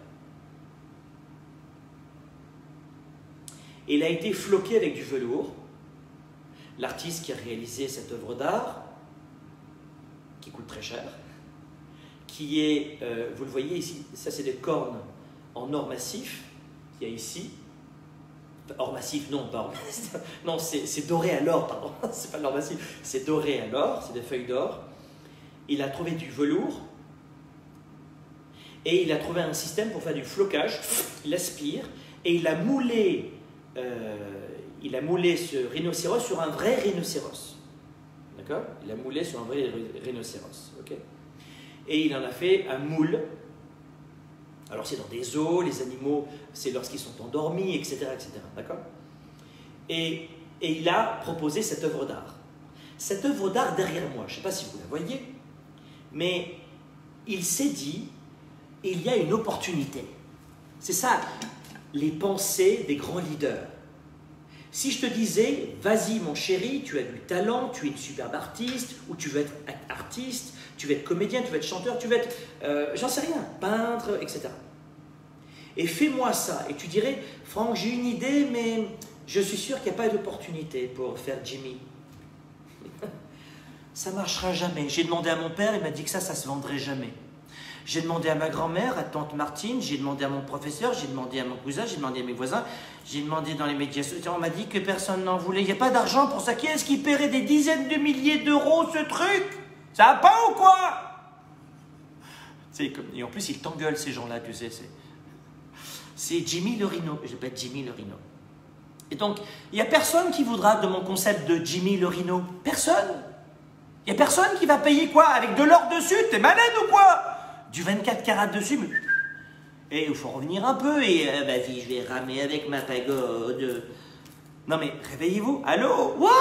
[SPEAKER 1] Il a été floqué avec du velours. L'artiste qui a réalisé cette œuvre d'art, qui coûte très cher, qui est, euh, vous le voyez ici, ça c'est des cornes en or massif, qu'il y a ici. Or massif, non, pas or massif. Non, c'est doré à l'or, pardon. C'est pas de l'or massif, c'est doré à l'or, c'est des feuilles d'or. Il a trouvé du velours et il a trouvé un système pour faire du flocage. Il aspire et il a moulé, euh, il a moulé ce rhinocéros sur un vrai rhinocéros. D'accord? Il a moulé sur un vrai rhinocéros. Ok? Et il en a fait un moule. Alors c'est dans des eaux, les animaux, c'est lorsqu'ils sont endormis, et cetera et cetera. D'accord? Et, et il a proposé cette œuvre d'art. Cette œuvre d'art derrière moi, je ne sais pas si vous la voyez, mais il s'est dit, il y a une opportunité. C'est ça, les pensées des grands leaders. Si je te disais, vas-y mon chéri, tu as du talent, tu es une superbe artiste, ou tu veux être artiste, tu veux être comédien, tu veux être chanteur, tu veux être, euh, j'en sais rien, peintre, et cetera. Et fais-moi ça. Et tu dirais, Franck, j'ai une idée, mais je suis sûr qu'il n'y a pas d'opportunité pour faire Jimmy. Ça ne marchera jamais. J'ai demandé à mon père, il m'a dit que ça, ça ne se vendrait jamais. J'ai demandé à ma grand-mère, à tante Martine, j'ai demandé à mon professeur, j'ai demandé à mon cousin, j'ai demandé à mes voisins, j'ai demandé dans les médias sociaux, on m'a dit que personne n'en voulait. Il n'y a pas d'argent pour ça. Qui est-ce qui paierait des dizaines de milliers d'euros ce truc? Ça va pas ou quoi? Comme, et en plus, ils t'engueulent ces gens-là, tu sais. C'est Jimmy le Rhino. Je l'appelle Jimmy le Rhino. Et donc, il n'y a personne qui voudra de mon concept de Jimmy le Rhino. Personne. Il n'y a personne qui va payer quoi? Avec de l'or dessus? T'es malade ou quoi? Du vingt-quatre carats dessus, mais... Et il faut revenir un peu, et euh, vas-y, je vais ramer avec ma pagode. Non mais, réveillez-vous. Allô? What?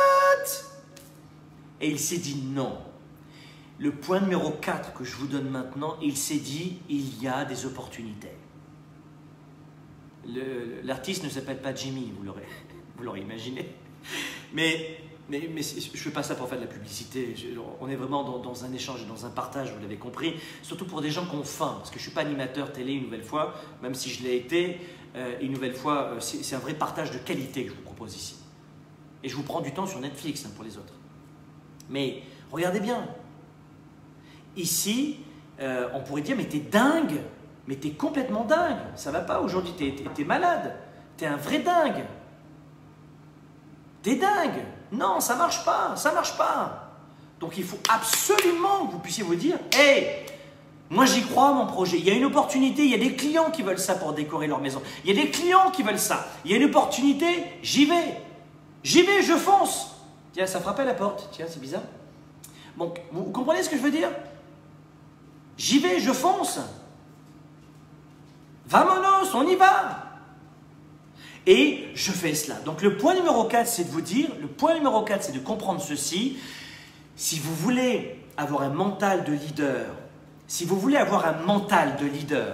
[SPEAKER 1] Et il s'est dit non. Le point numéro quatre que je vous donne maintenant, il s'est dit, il y a des opportunités. L'artiste ne s'appelle pas Jimmy, vous l'aurez imaginé. Mais... Mais, mais je ne fais pas ça pour faire de la publicité. Je, on est vraiment dans, dans un échange, dans un partage, vous l'avez compris. Surtout pour des gens qui ont faim. Parce que je ne suis pas animateur télé une nouvelle fois, même si je l'ai été. Euh, une nouvelle fois, euh, c'est un vrai partage de qualité que je vous propose ici. Et je vous prends du temps sur Netflix hein, pour les autres. Mais regardez bien. Ici, euh, on pourrait dire, mais t'es dingue. Mais t'es complètement dingue. Ça va pas aujourd'hui, t'es t'es malade. T'es un vrai dingue. T'es dingue. Non, ça marche pas, ça marche pas. Donc il faut absolument que vous puissiez vous dire, hey, Moi, j'y crois à mon projet. Il y a une opportunité, il y a des clients qui veulent ça pour décorer leur maison. Il y a des clients qui veulent ça. Il y a une opportunité, j'y vais. J'y vais, je fonce. Tiens, ça frappe à la porte. Tiens, c'est bizarre. Bon, vous, vous comprenez ce que je veux dire? J'y vais, je fonce. Vamonos, on y va. Et je fais cela. Donc le point numéro quatre, c'est de vous dire, le point numéro quatre, c'est de comprendre ceci. Si vous voulez avoir un mental de leader, si vous voulez avoir un mental de leader,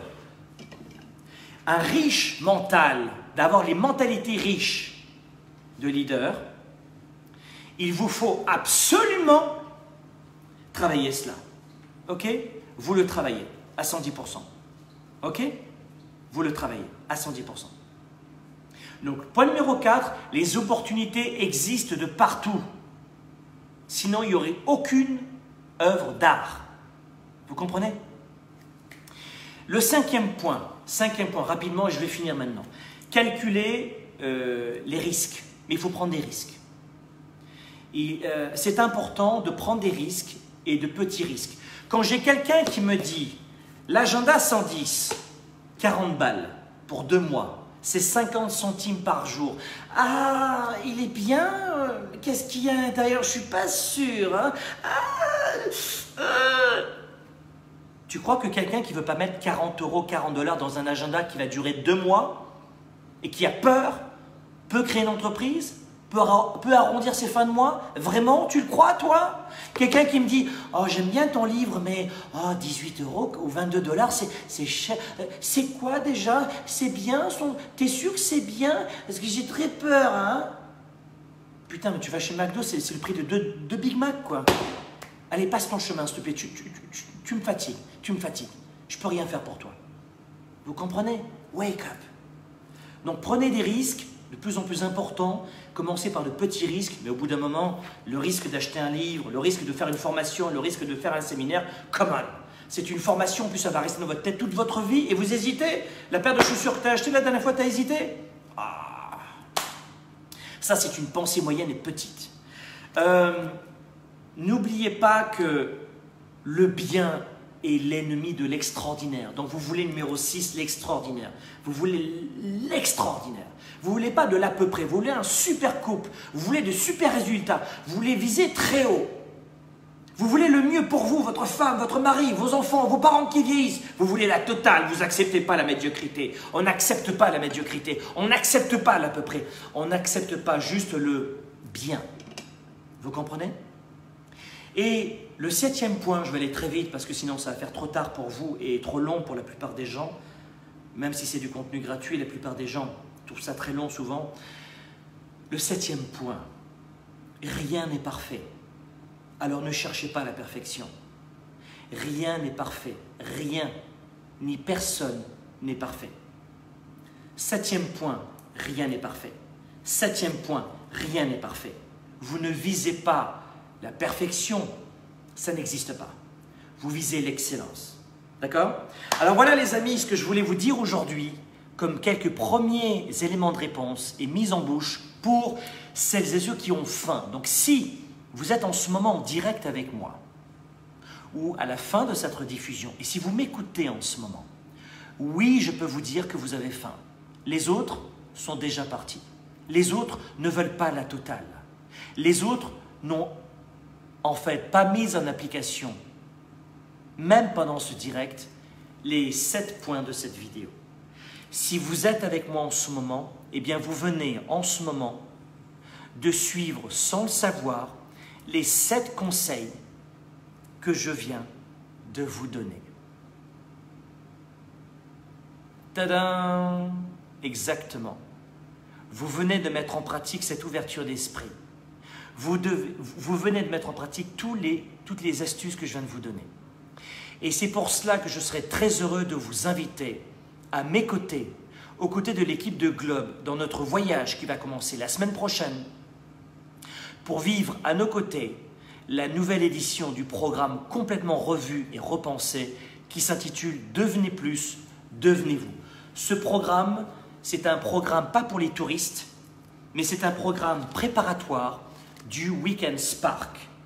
[SPEAKER 1] un riche mental, d'avoir les mentalités riches de leader, il vous faut absolument travailler cela. Ok? Vous le travaillez à cent dix pour cent. Ok? Vous le travaillez à cent dix pour cent. Donc, point numéro quatre, les opportunités existent de partout. Sinon, il n'y aurait aucune œuvre d'art. Vous comprenez? Le cinquième point, cinquième point, rapidement, et je vais finir maintenant. Calculer euh, les risques. Mais il faut prendre des risques. Euh, c'est important de prendre des risques et de petits risques. Quand j'ai quelqu'un qui me dit l'agenda cent dix, quarante balles pour deux mois, c'est cinquante centimes par jour. Ah, il est bien. Qu'est-ce qu'il y a à l'intérieur? Je ne suis pas sûr. Hein. Ah, euh. Tu crois que quelqu'un qui ne veut pas mettre quarante euros, quarante dollars dans un agenda qui va durer deux mois et qui a peur, peut créer une entreprise, peut, peut arrondir ses fins de mois? Vraiment? Tu le crois, toi? Quelqu'un qui me dit « Oh, j'aime bien ton livre, mais oh, dix-huit euros ou vingt-deux dollars, c'est cher. C'est quoi déjà? C'est bien? Son... T'es sûr que c'est bien? Parce que j'ai très peur, hein ?» Putain, mais tu vas chez McDo, c'est le prix de deux, deux Big Mac, quoi. Allez, passe ton chemin, s'il te plaît. Tu, tu, tu, tu me fatigues. Tu me fatigues. Je peux rien faire pour toi. Vous comprenez? Wake up. Donc, prenez des risques de plus en plus importants. Commencez par de petits risques, mais au bout d'un moment, le risque d'acheter un livre, le risque de faire une formation, le risque de faire un séminaire, come on. C'est une formation, en plus ça va rester dans votre tête toute votre vie et vous hésitez. La paire de chaussures que tu as achetée la dernière fois, tu as hésité. Ah. Ça, c'est une pensée moyenne et petite. Euh, N'oubliez pas que le bien est l'ennemi de l'extraordinaire. Donc vous voulez numéro six, l'extraordinaire. Vous voulez l'extraordinaire. Vous ne voulez pas de l'à peu près. Vous voulez un super couple. Vous voulez de super résultats. Vous voulez viser très haut. Vous voulez le mieux pour vous, votre femme, votre mari, vos enfants, vos parents qui vieillissent. Vous voulez la totale. Vous n'acceptez pas la médiocrité. On n'accepte pas la médiocrité. On n'accepte pas l'à peu près. On n'accepte pas juste le bien. Vous comprenez ? Et le septième point, je vais aller très vite parce que sinon ça va faire trop tard pour vous et trop long pour la plupart des gens, même si c'est du contenu gratuit, la plupart des gens trouvent ça très long souvent. Le septième point, rien n'est parfait. Alors ne cherchez pas la perfection. Rien n'est parfait. Rien, ni personne n'est parfait. Septième point, rien n'est parfait. Septième point, rien n'est parfait. Vous ne visez pas la perfection, ça n'existe pas. Vous visez l'excellence. D'accord? Alors voilà les amis, ce que je voulais vous dire aujourd'hui, comme quelques premiers éléments de réponse et mise en bouche pour celles et ceux qui ont faim. Donc si vous êtes en ce moment en direct avec moi, ou à la fin de cette rediffusion, et si vous m'écoutez en ce moment, oui, je peux vous dire que vous avez faim. Les autres sont déjà partis. Les autres ne veulent pas la totale. Les autres n'ont en fait pas mis en application, même pendant ce direct, les sept points de cette vidéo. Si vous êtes avec moi en ce moment, eh bien vous venez en ce moment de suivre sans le savoir les sept conseils que je viens de vous donner. Tadam! Exactement. Vous venez de mettre en pratique cette ouverture d'esprit. Vous, devez, vous venez de mettre en pratique tous les, toutes les astuces que je viens de vous donner. Et c'est pour cela que je serai très heureux de vous inviter à mes côtés, aux côtés de l'équipe de Globe, dans notre voyage qui va commencer la semaine prochaine, pour vivre à nos côtés la nouvelle édition du programme complètement revu et repensé qui s'intitule « Devenez plus, devenez-vous ». Ce programme, c'est un programme pas pour les touristes, mais c'est un programme préparatoire du Weekend Spark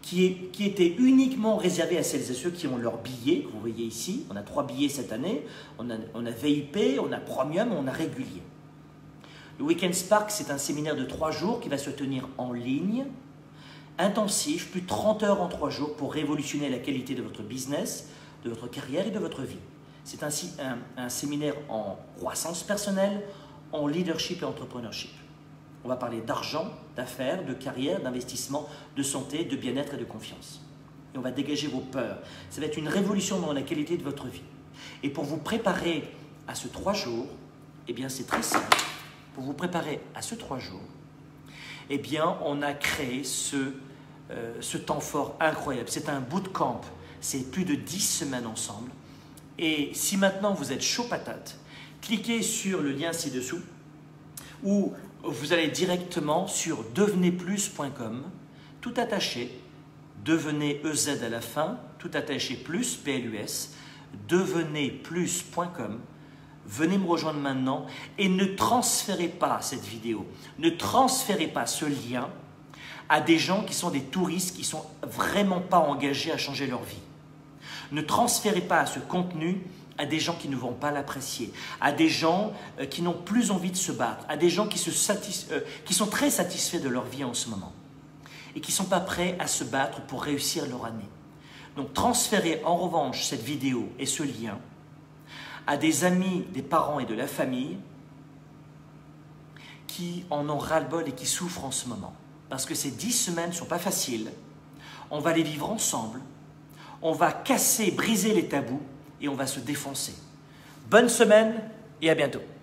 [SPEAKER 1] qui, est, qui était uniquement réservé à celles et ceux qui ont leur billet, que vous voyez ici. On a trois billets cette année, on a, on a V I P, on a Premium, on a régulier. Le Weekend Spark, c'est un séminaire de trois jours qui va se tenir en ligne, intensif, plus de trente heures en trois jours pour révolutionner la qualité de votre business, de votre carrière et de votre vie. C'est ainsi un, un séminaire en croissance personnelle, en leadership et entrepreneurship. On va parler d'argent, d'affaires, de carrière, d'investissement, de santé, de bien-être et de confiance. Et on va dégager vos peurs. Ça va être une révolution dans la qualité de votre vie. Et pour vous préparer à ce trois jours, eh bien c'est très simple. Pour vous préparer à ce trois jours, eh bien on a créé ce, euh, ce temps fort incroyable. C'est un bootcamp. C'est plus de dix semaines ensemble. Et si maintenant vous êtes chaud patate, cliquez sur le lien ci-dessous ou vous allez directement sur devenez plus point com, tout attaché, devenez E Z à la fin, tout attaché plus, P L U S, devenez plus point com. Venez me rejoindre maintenant et ne transférez pas cette vidéo, ne transférez pas ce lien à des gens qui sont des touristes qui ne sont vraiment pas engagés à changer leur vie. Ne transférez pas ce contenu à des gens qui ne vont pas l'apprécier, à des gens euh, qui n'ont plus envie de se battre, à des gens qui, se satis euh, qui sont très satisfaits de leur vie en ce moment et qui ne sont pas prêts à se battre pour réussir leur année. Donc transférez en revanche cette vidéo et ce lien à des amis, des parents et de la famille qui en ont ras-le-bol et qui souffrent en ce moment. Parce que ces dix semaines ne sont pas faciles, on va les vivre ensemble, on va casser, briser les tabous, et on va se défoncer. Bonne semaine et à bientôt.